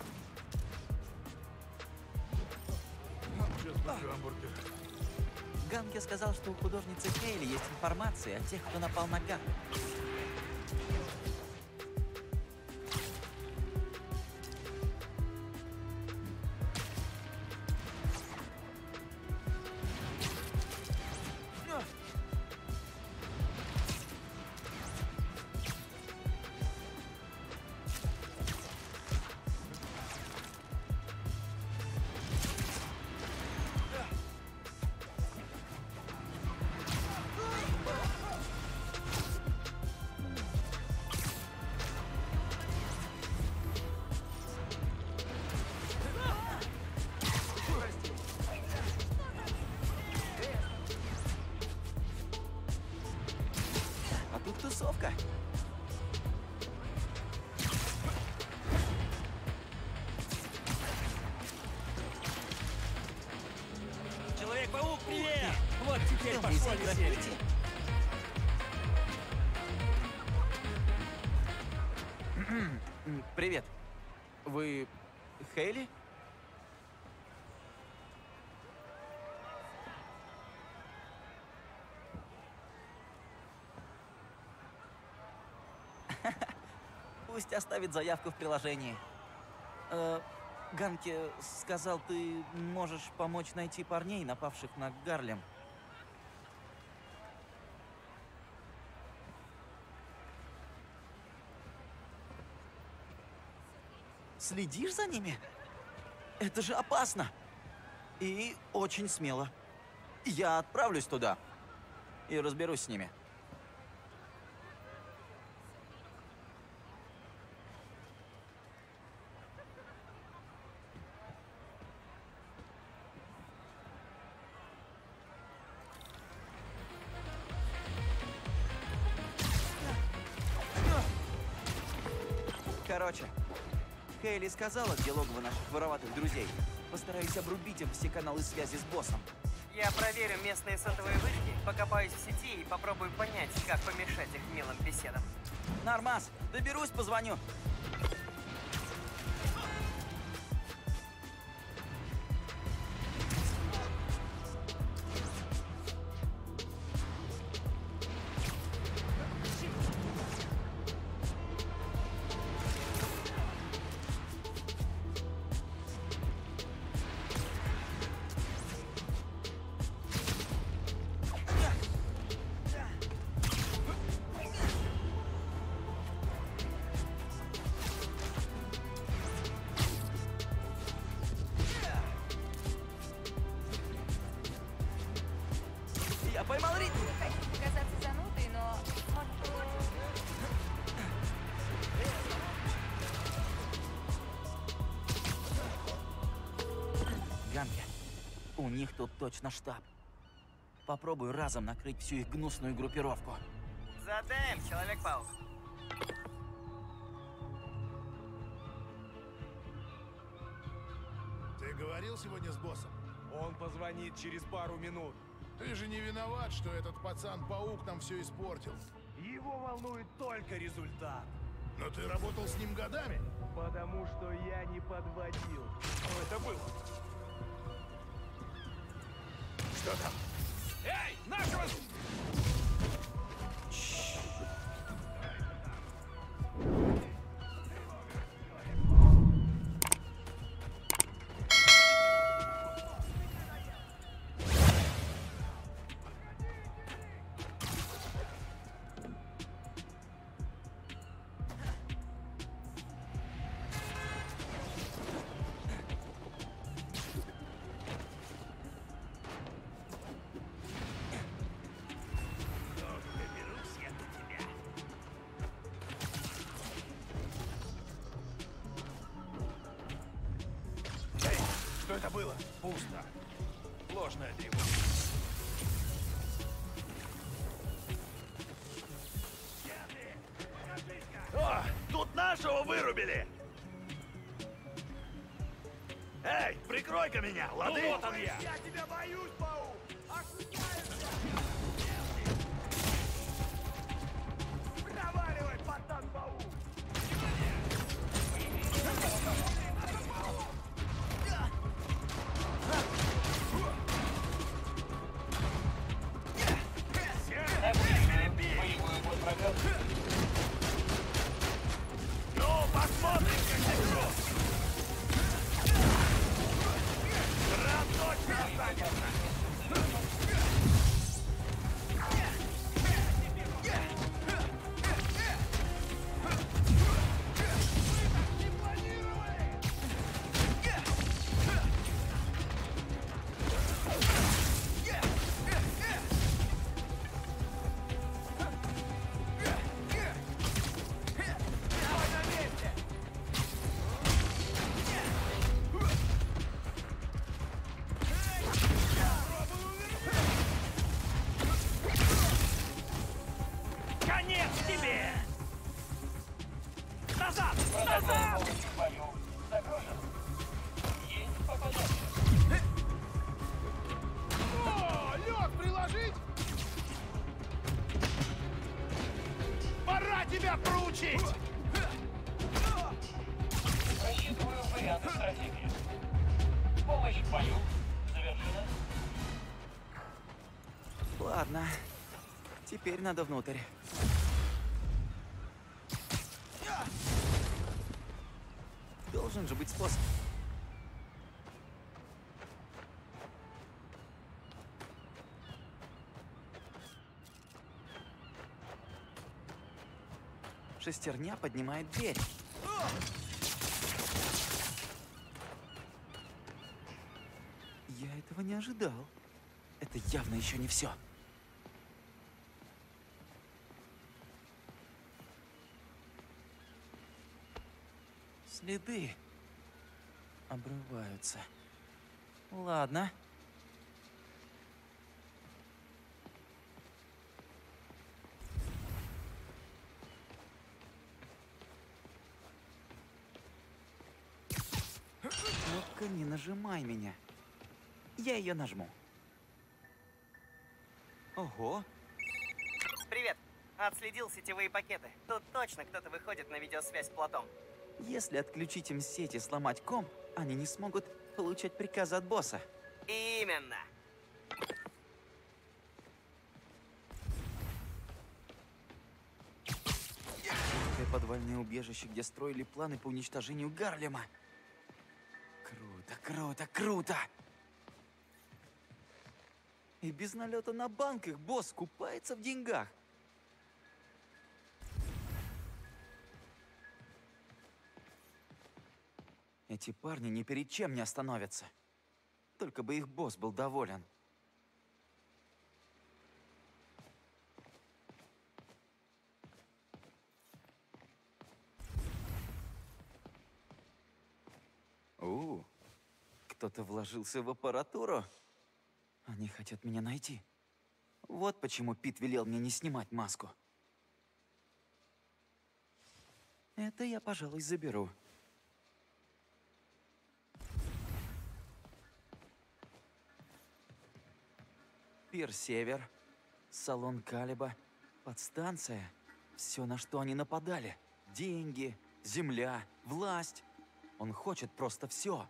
Ганке сказал, что у художницы Хейли есть информация о тех, кто напал на Ган. А тут тусовка. Человек-паук, привет! Вот теперь Что, пошло везде веселье. граффити? Привет. Вы Хейли? Пусть оставит заявку в приложении. Ганке сказал, ты можешь помочь найти парней, напавших на Гарлем. следишь за ними? Это же опасно. И очень смело. Я отправлюсь туда и разберусь с ними. Короче, Хейли сказала, где логово наших вороватых друзей. Постараюсь обрубить им все каналы связи с боссом. Я проверю местные сотовые вышки, покопаюсь в сети и попробую понять, как помешать их милым беседам. Нормас, доберусь, позвоню. Я поймал ритм. Не хочу показаться занудой, но... Ганки, у них тут точно штаб. Попробую разом накрыть всю их гнусную группировку. Задаем, Человек-паук. Ты говорил сегодня с боссом? Он позвонит через пару минут. Ты же не виноват, что этот пацан-паук нам все испортил. Его волнует только результат. Но ты работал с ним годами. Потому что я не подводил. Что это было? Что там? Эй, нашего... Что это было? Пусто. Ложная тревога. О, тут нашего вырубили! Эй, прикрой-ка меня, лады? Ну вот он я! Я тебя боюсь, паук! Проваливай, пацан-паук! Ну, посмотрим, как игрок! Град точно останется! Конец тебе! Назад! Назад! О, лед приложить? Пора тебя проучить! Рассчитываю варианты стратегии. Помощь в бою завершена. Ладно, теперь надо внутрь. Должен же быть способ. Шестерня поднимает дверь. этого не ожидал. Это явно еще не все. Следы обрываются. Ладно. Только не нажимай меня. Я ее нажму. Ого. Привет. Отследил сетевые пакеты. Тут точно кто-то выходит на видеосвязь с плотом. Если отключить им сеть и сломать комп, они не смогут получать приказы от босса. Именно. Это подвальное убежище, где строили планы по уничтожению Гарлема. Круто, круто, круто! И без налета на банк их босс купается в деньгах. Эти парни ни перед чем не остановятся. Только бы их босс был доволен. Кто-то вложился в аппаратуру? Они хотят меня найти. Вот почему Пит велел мне не снимать маску. Это я, пожалуй, заберу. Пир Север, салон Калиба, подстанция. Все, на что они нападали. Деньги, земля, власть. Он хочет просто все.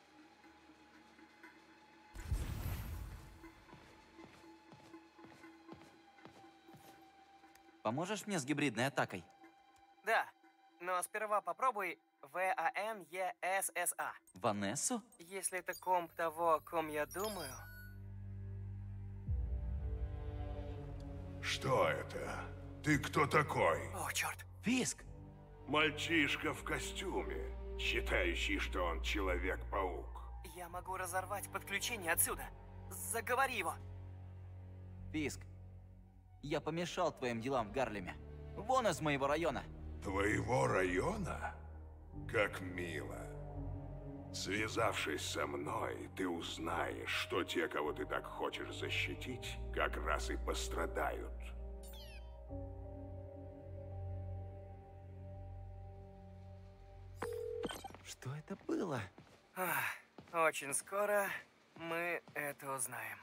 Поможешь мне с гибридной атакой? Да, но сперва попробуй VANESSA. Ванессу? Если это комп того, о ком я думаю... Что это? Ты кто такой? О, черт. Фиск. Мальчишка в костюме, считающий, что он Человек-паук. Я могу разорвать подключение отсюда. Заговори его. Фиск, я помешал твоим делам в Гарлеме. Вон из моего района. Твоего района? Как мило. Связавшись со мной, ты узнаешь, что те, кого ты так хочешь защитить, как раз и пострадают. Что это было? Очень скоро мы это узнаем.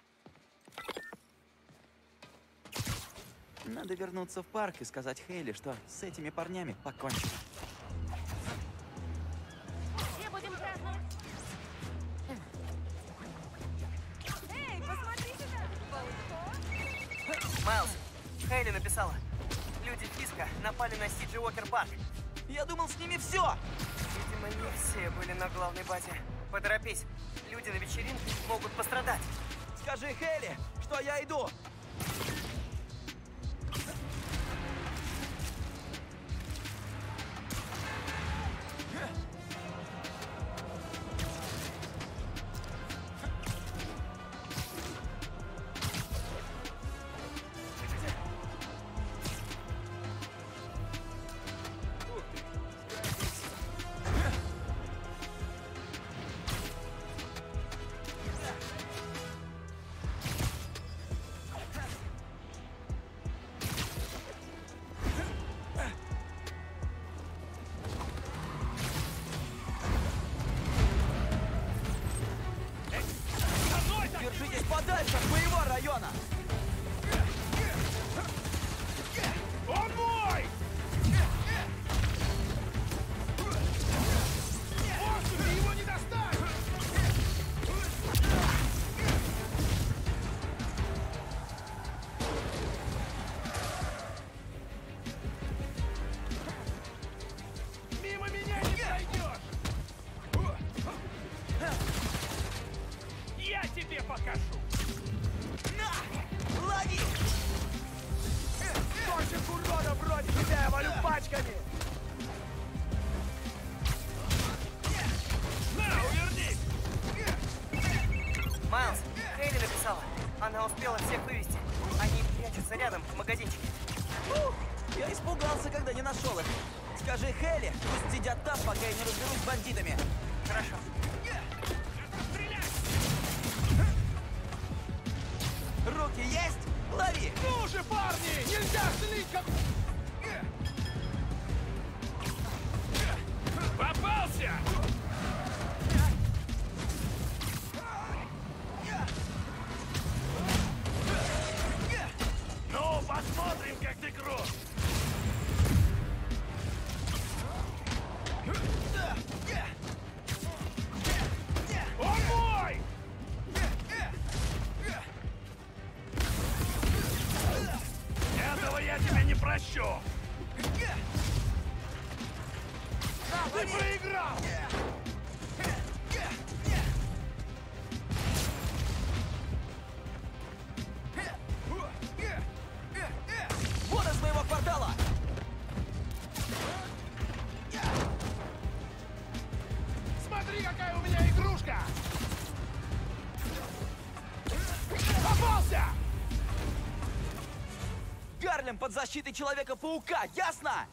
Надо вернуться в парк и сказать Хейли, что с этими парнями покончено. Все будем праздновать. Эй, посмотри сюда! Майлз, Хейли написала. Люди Фиска напали на Сиджи Уокер Парк. Я думал, с ними все. Видимо, не все были на главной базе. Поторопись, люди на вечеринке могут пострадать. Скажи Хейли, что я иду. Держитесь подальше от моего района! Он мой! Господи, его не достать! Мимо меня не пройдешь! Я тебе покажу! На! Лови! Точек уродов вроде тебя я валю пачками! На, увернись! Майлз, Она успела всех вывести. Они прячутся рядом в магазинчике. Я испугался, когда не нашел их. Скажи Хелли, пусть сидят там, пока я не разберусь с бандитами. Хорошо. Руки есть? Лови! Ну же, парни! Нельзя злить как... Попался! Ну, посмотрим, как ты крут! Он мой! Этого я тебя не прощу! Ты проиграл! Вон из моего квартала! Смотри, какая у меня игрушка! Попался! Гарлем под защитой Человека-паука, ясно?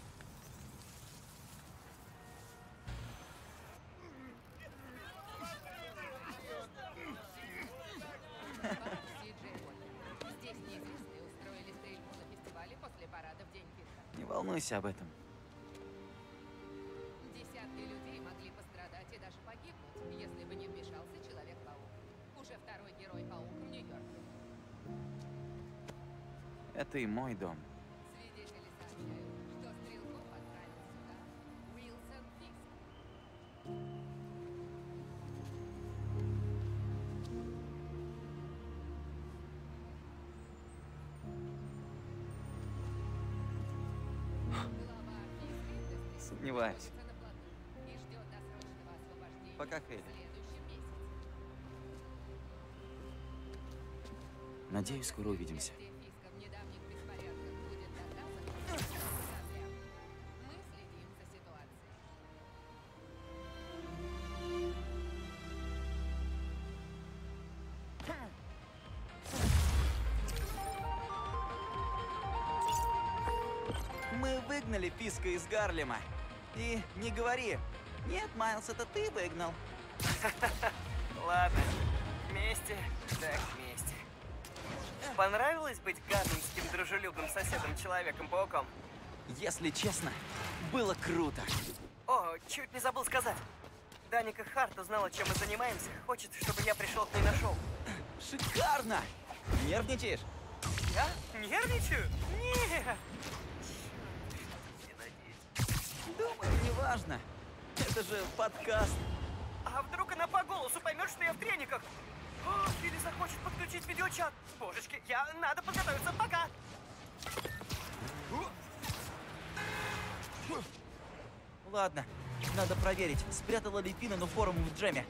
Здесь неизвестные устроили стрельбу на фестивале после парада в день Питка. Не волнуйся об этом. Десятки людей могли пострадать и даже погибнуть, если бы не вмешался Человек-паук. Уже второй герой-паук в Нью-Йорке. Это и мой дом. Свидетели сообщают, что стрелков отправил сюда Уилсон Фиск. Сомневаюсь. И ждет досрочного освобождения Пока, в Хейли. следующем месяце. Надеюсь, скоро увидимся. Фиска в недавних беспорядках будет доказано, что это зря. Мы следим за ситуацией. Мы выгнали Фиска из Гарлема. И не говори. Нет, Майлз, это ты выгнал. Ладно. Вместе, так вместе. Понравилось быть гарлемским дружелюбным соседом Человеком-пауком? Если честно, было круто. О, чуть не забыл сказать. Даника Харт узнала, чем мы занимаемся. Хочет, чтобы я пришел к ней на шоу. Шикарно! Нервничаешь? Я? Нервничаю? Нет! Думаю, неважно. Это же подкаст. А вдруг она по голосу поймет, что я в трениках? О, или захочет подключить видеочат? Божечки, надо подготовиться, пока! Ладно, надо проверить, спрятала ли Пинну форму в джеме.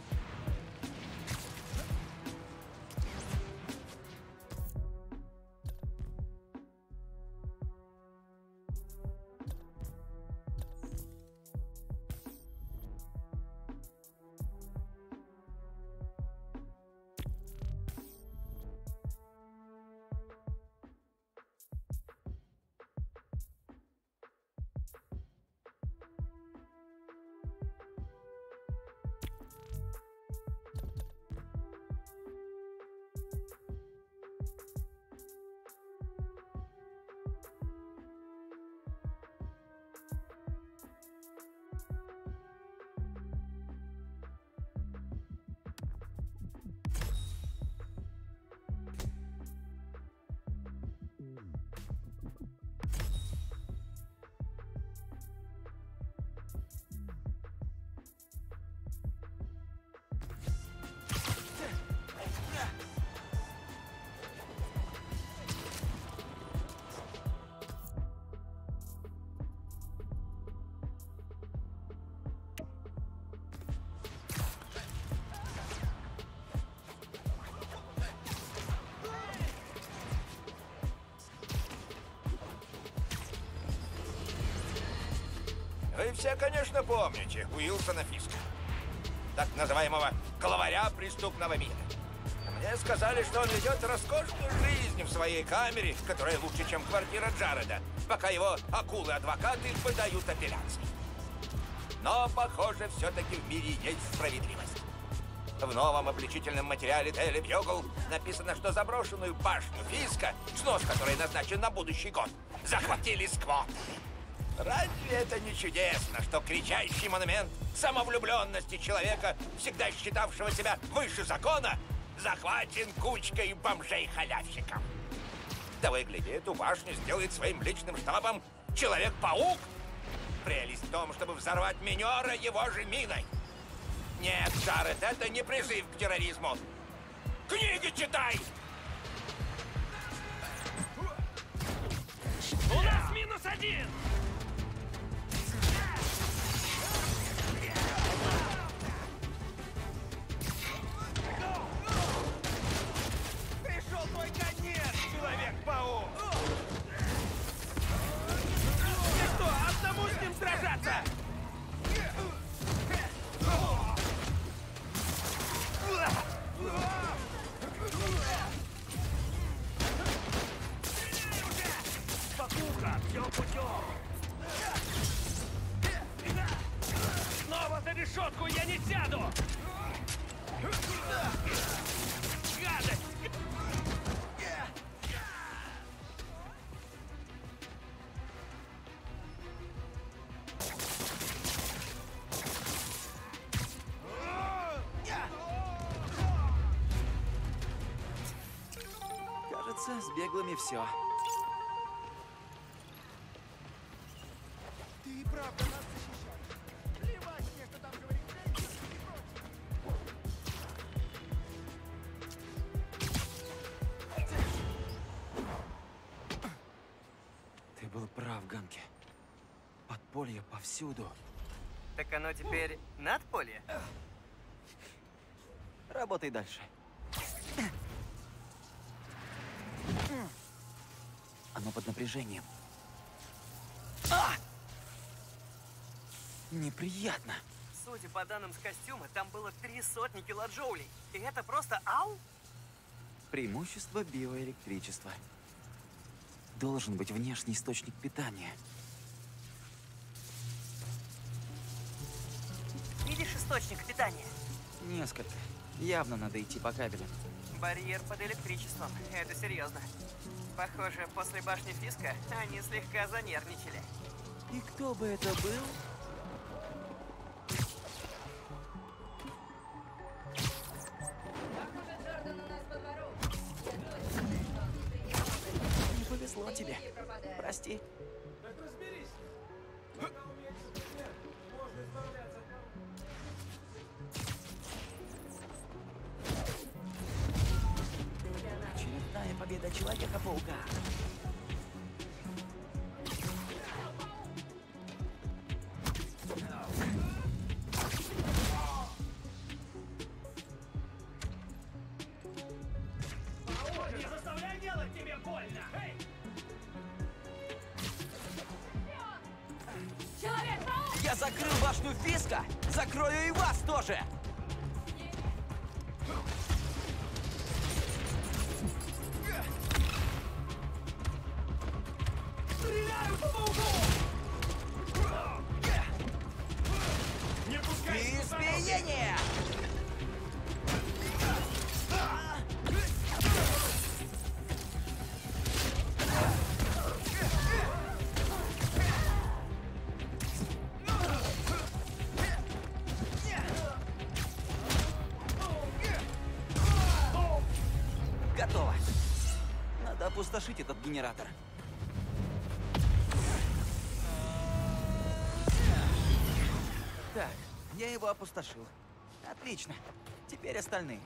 Вы все, конечно, помните Уилсона Фиска, так называемого главаря преступного мира. Мне сказали, что он ведет роскошную жизнь в своей камере, которая лучше, чем квартира Джареда, пока его акулы-адвокаты подают апелляции. Но, похоже, все-таки в мире есть справедливость. В новом обличительном материале Daily Bugle написано, что заброшенную башню Фиска, снос которой назначен на будущий год, захватили сквоты. Разве это не чудесно, что кричащий монумент самовлюбленности человека, всегда считавшего себя выше закона, захвачен кучкой бомжей-халявщиков? Да вы гляди, эту башню сделает своим личным штабом Человек-паук? Прелесть в том, чтобы взорвать минера его же миной. Нет, Джаред, это не призыв к терроризму. Книги читай! У нас -1! Пришел твой конец, Человек-паук! Ты что, одному с ним сражаться? Спокуха, все путем! Снова за решетку я не сяду! Гадость! Кажется, с беглыми все. Ты и правда нас защищаешь. Плевать мне, что там говорит Джеймс, и прочее. Ты был прав, Ганки. Подполье повсюду. Так оно теперь надполье? Работай дальше. Оно под напряжением. Неприятно. Судя по данным с костюма, там было 300 килоджоулей. И это просто ау? Преимущество биоэлектричества. Должен быть внешний источник питания. Видишь источник питания? Несколько. Явно надо идти по кабелям. Барьер под электричеством. Это серьезно. Похоже, после башни Фиска они слегка занервничали. И кто бы это был? Не повезло тебе. Прости. Так разберись. Пока у меня есть инструмент, можно избавляться от Очередная победа Человека-паука. Не заставляй делать тебе больно! Эй! Человек-паук! Я закрыл башню Фиска! Закрою и вас тоже! Стреляю по пауку! Не пускай! Избиение! Готово. Надо опустошить этот генератор. Так, я его опустошил. Отлично. Теперь остальные.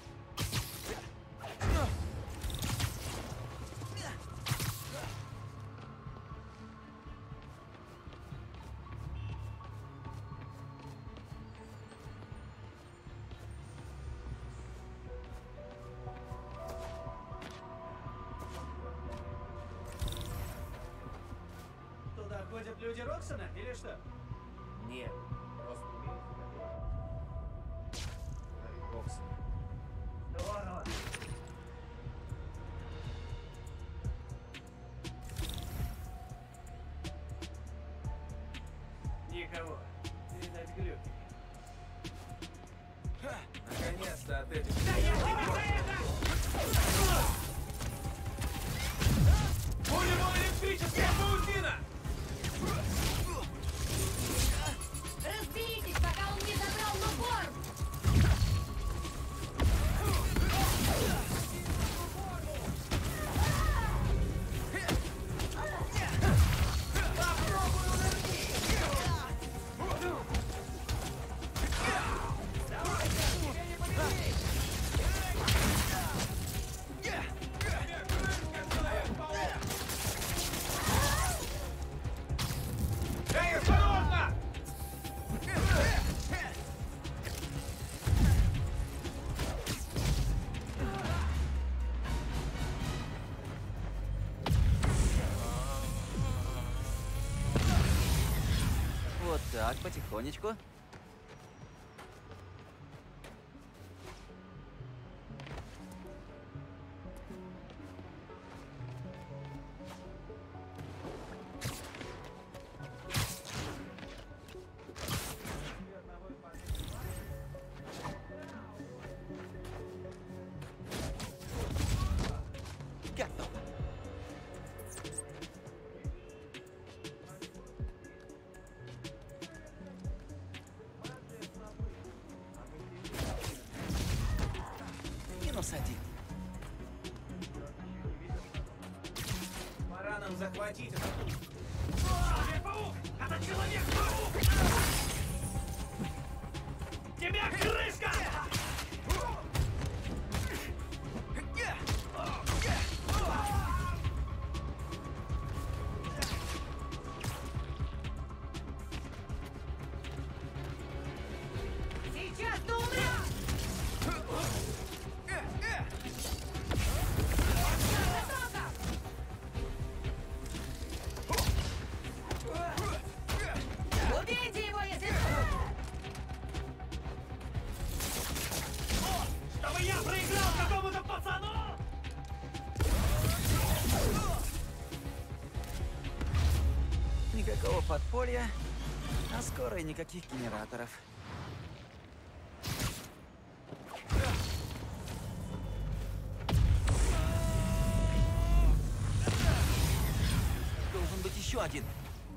Туда ходят люди Роксона или что? Нет, просто умеют фотографировать. Роксон. Здорово. глюки. Наконец-то от этих... Да я тебе за это! У него электрическая паутина! Разберитесь, пока он не забрал нуформ! Эй, осторожно! Вот так, потихонечку. Готово. -1. Пора нам захватить это. Человек-паук! Это Человек-паук! Тебя крышка! Сейчас ты умрешь! Убейте его, если... Чтобы я проиграл какому-то пацану! Никакого подполья, а скоро и никаких генераторов. Должен быть еще один.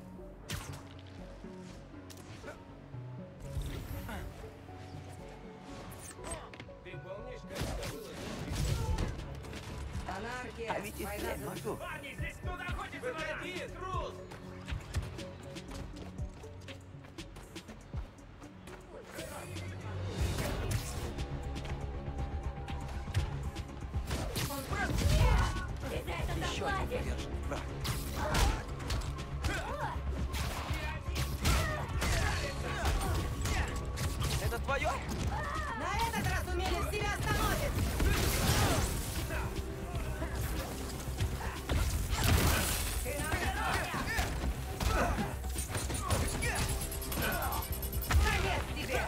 Ты помнишь, как это было? Анархия! А ведь и Война впрямь за... могу. Парни, здесь кто-то охотится на нас! Выходи, трус! Он просто... Ты за это Еще один заплатишь! поверженный враг. Это твое? На этот раз умелец тебя остановит! Ты на конец тебе!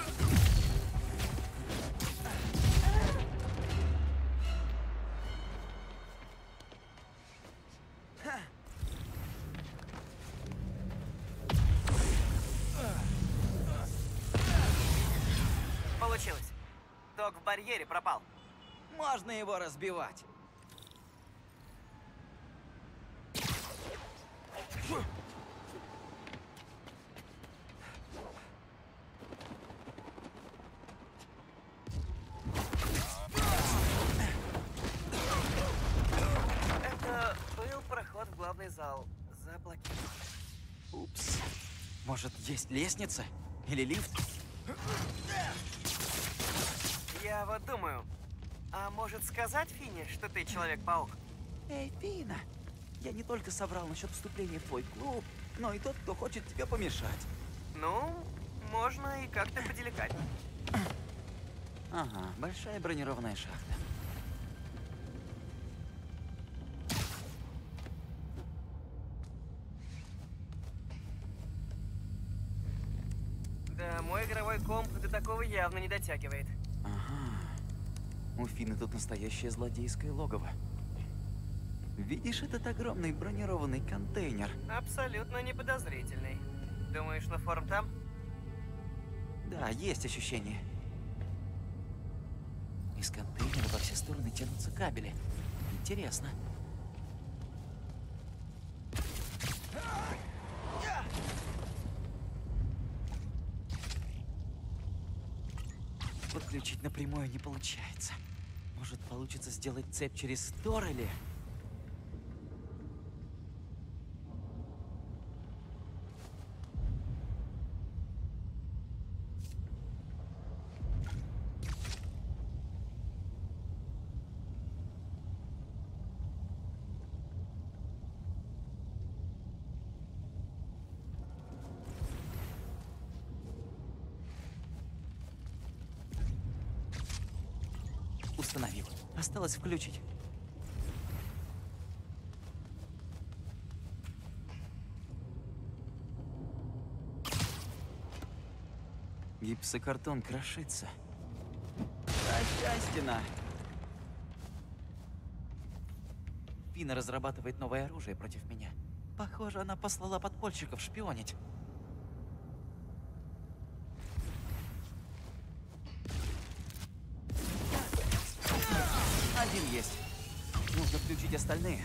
Получилось. Док в барьере пропал. Можно его разбивать. Это был проход в главный зал. Заблокирован. Упс. Может, есть лестница? Или лифт? Я вот думаю, а может сказать Фине, что ты Человек-паук? Эй, Фина, я не только соврал насчет вступления в твой клуб, но и тот, кто хочет тебе помешать. Ну, можно и как-то поделикатнее. Ага, большая бронированная шахта. Да, мой игровой комп до такого явно не дотягивает. Ага. У Фины тут настоящее злодейское логово. Видишь этот огромный бронированный контейнер? Абсолютно неподозрительный. Думаешь, на форум там? Да, есть ощущение. Из контейнера во все стороны тянутся кабели. Интересно. Подключить напрямую не получается. Может, получится сделать цепь через Тор или... Установил. Осталось включить. Гипсокартон крошится. Прощай, стена. Фина разрабатывает новое оружие против меня. Похоже, она послала подпольщиков шпионить. Один есть. Нужно включить остальные.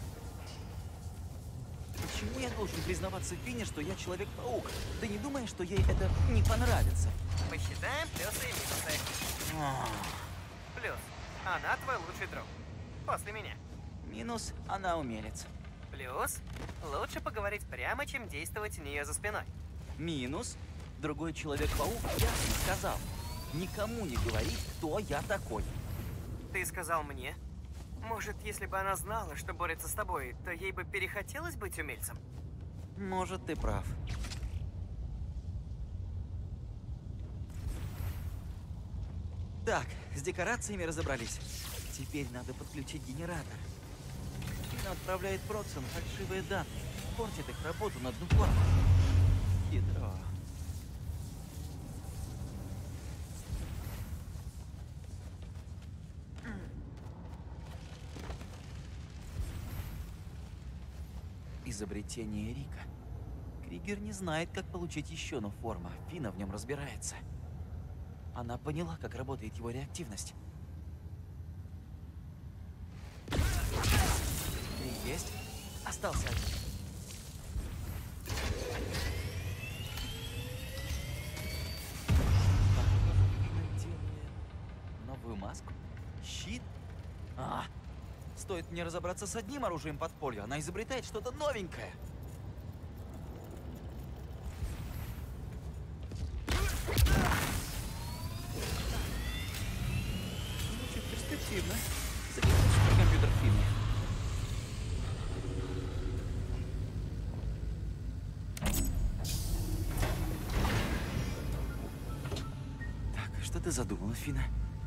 Почему я должен признаваться Фине, что я Человек-паук? Ты не думаешь, что ей это не понравится? Посчитаем плюсы и минусы. Плюс. Она твой лучший друг. После меня. Минус. Она умелец. Плюс. Лучше поговорить прямо, чем действовать у нее за спиной. Минус. Другой Человек-паук ясно сказал. Никому не говори, кто я такой. Ты сказал мне? Может, если бы она знала, что борется с тобой, то ей бы перехотелось быть умельцем? Может, ты прав. Так, с декорациями разобрались. Теперь надо подключить генератор. Фина отправляет Проксам фальшивые данные. Портит их работу над нуклеаром. Ядро. Изобретение Рика. Кригер не знает, как получить еще ноформа. Фина в нем разбирается. Она поняла, как работает его реактивность. И есть. Остался один. Фина делает новую маску? Щит? Стоит мне разобраться с одним оружием подполья, она изобретает что-то новенькое. Звучит перспективно. Записывай суперкомпьютер в фильме. Так, что ты задумала, Фина?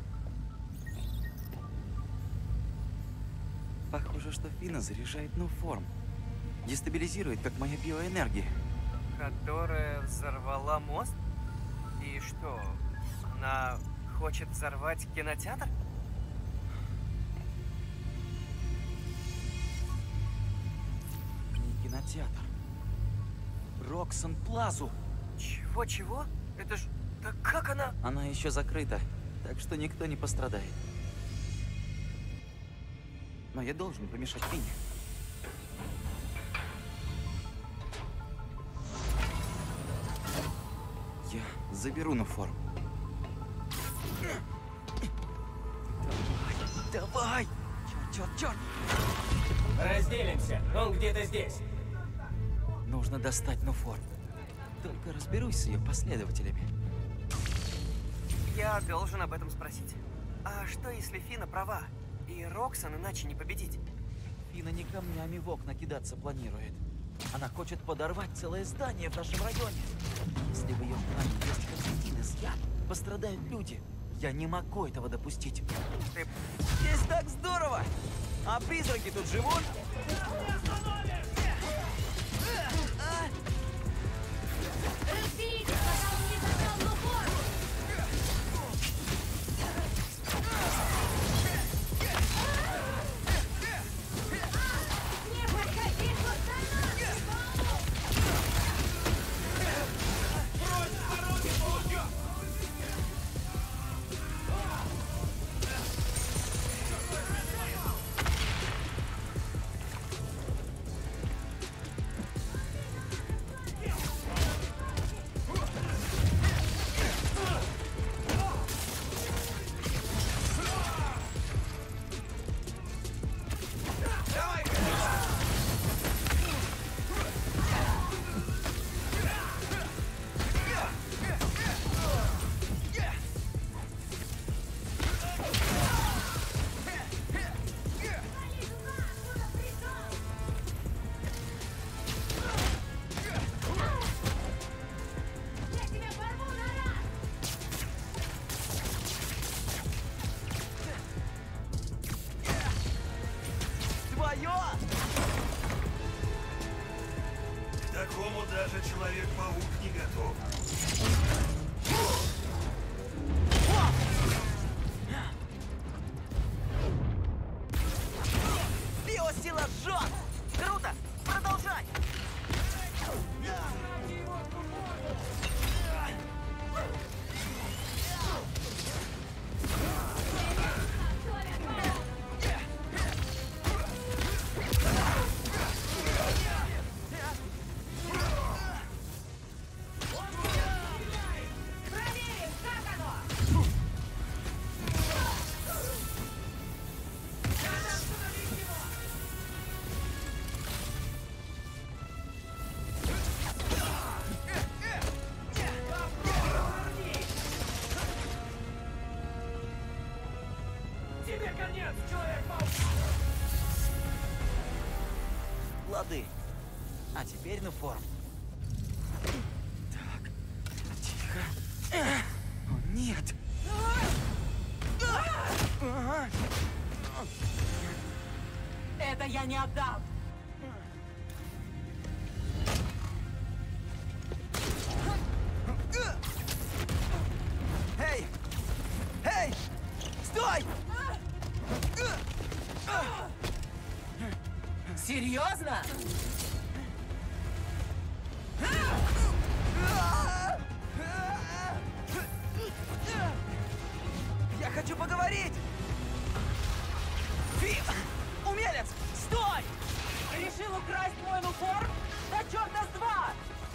Похоже, что Фина заряжает ноформ. Дестабилизирует, как моя биоэнергия. Которая взорвала мост? И что, она хочет взорвать кинотеатр? Не кинотеатр. Роксон Плазу. Чего? Это ж... Так как она... Она еще закрыта, так что никто не пострадает. Но я должен помешать Фине. Я заберу ноформ. Давай! Черт! Разделимся. Он где-то здесь. Нужно достать ноформ. Только разберусь с ее последователями. Я должен об этом спросить. А что, если Фина права? И Роксон иначе не победить. Фина не камнями в окна кидаться планирует. Она хочет подорвать целое здание в нашем районе. Если в ее плане есть хоть один изъян, пострадают люди. Я не могу этого допустить. Здесь так здорово! А призраки тут живут? Разберитесь, пока он не забрал ноформ! Не подходи к установке! Брось с дороги, паучок! твое! К такому даже Человек-паук не готов. Биосила жжет! Круто! Продолжай! Проверим, как оно! Надо остановить его! Тебе конец, Человек-паук! Лады. А теперь на форм. Так, тихо. О, нет. Это я не отдам! Эй! Эй! Стой! Серьезно? Я хочу поговорить! Умелец! Стой! Решил украсть мой нуформ? Да черта с два!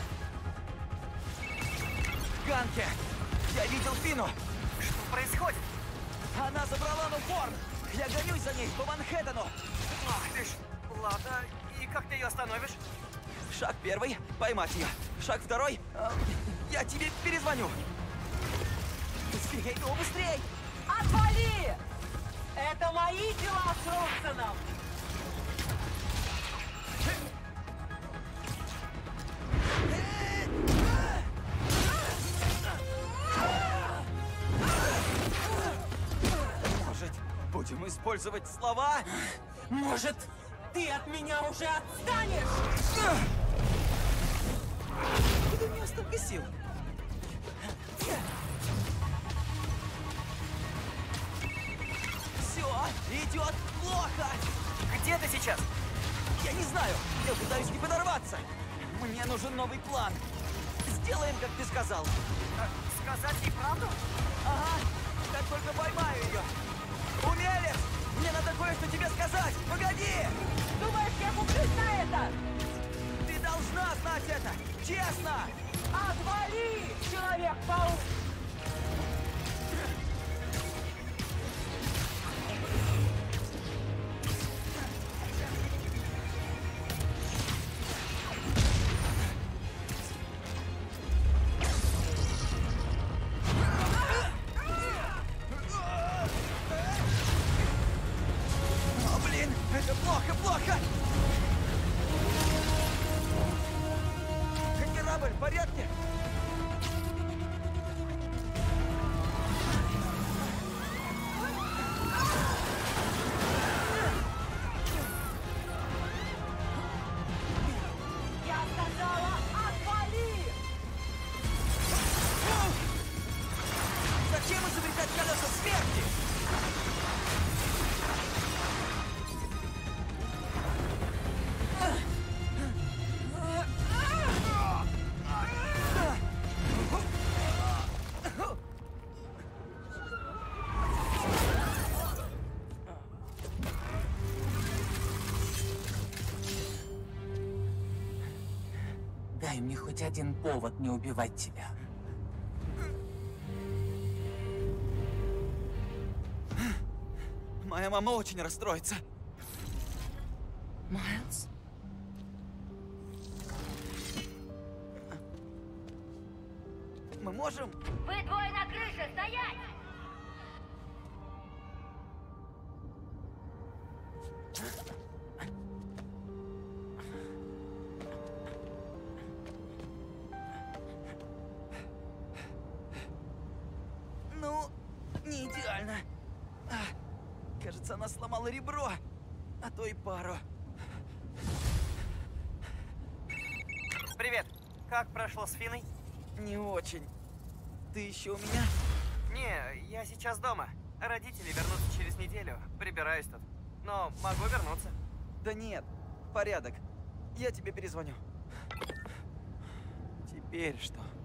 Ганке! Я видел Фину! Что происходит? Она забрала нуформ! Я гонюсь за ней по Манхэттену! Ах ты ж! Ладно, и как ты ее остановишь? Шаг первый — поймать ее. Шаг второй — я тебе перезвоню. Быстрей, ну быстрей! Отвали! Это мои дела с Робсоном! Может, будем использовать слова? Может, ты от меня уже отстанешь? Откуда у нее столько сил? Все идет плохо! Где ты сейчас? Я не знаю. Я пытаюсь не подорваться. Мне нужен новый план. Сделаем, как ты сказал. Сказать ей правду? Ага. Как только поймаю ее. Умелец! Мне надо кое-что тебе сказать. Погоди! Думаешь, я куплюсь на это? Ты должна знать это. Честно! Отвали, Человек-паук! О, блин! Это плохо, плохо! Корабль в порядке? Я сказала, отвали! Зачем изобретать колеса смерти? Дай мне хоть один повод не убивать тебя. Моя мама очень расстроится. Майлз? Мы можем... Вы двое на крыше, стоять! Ну, не идеально. Кажется, она сломала ребро, а то и пару. Привет. Как прошло с Финой? Не очень. Ты еще у меня? Не, я сейчас дома. Родители вернутся через неделю. Прибираюсь тут. Но могу вернуться. Да нет, порядок. Я тебе перезвоню. Теперь что?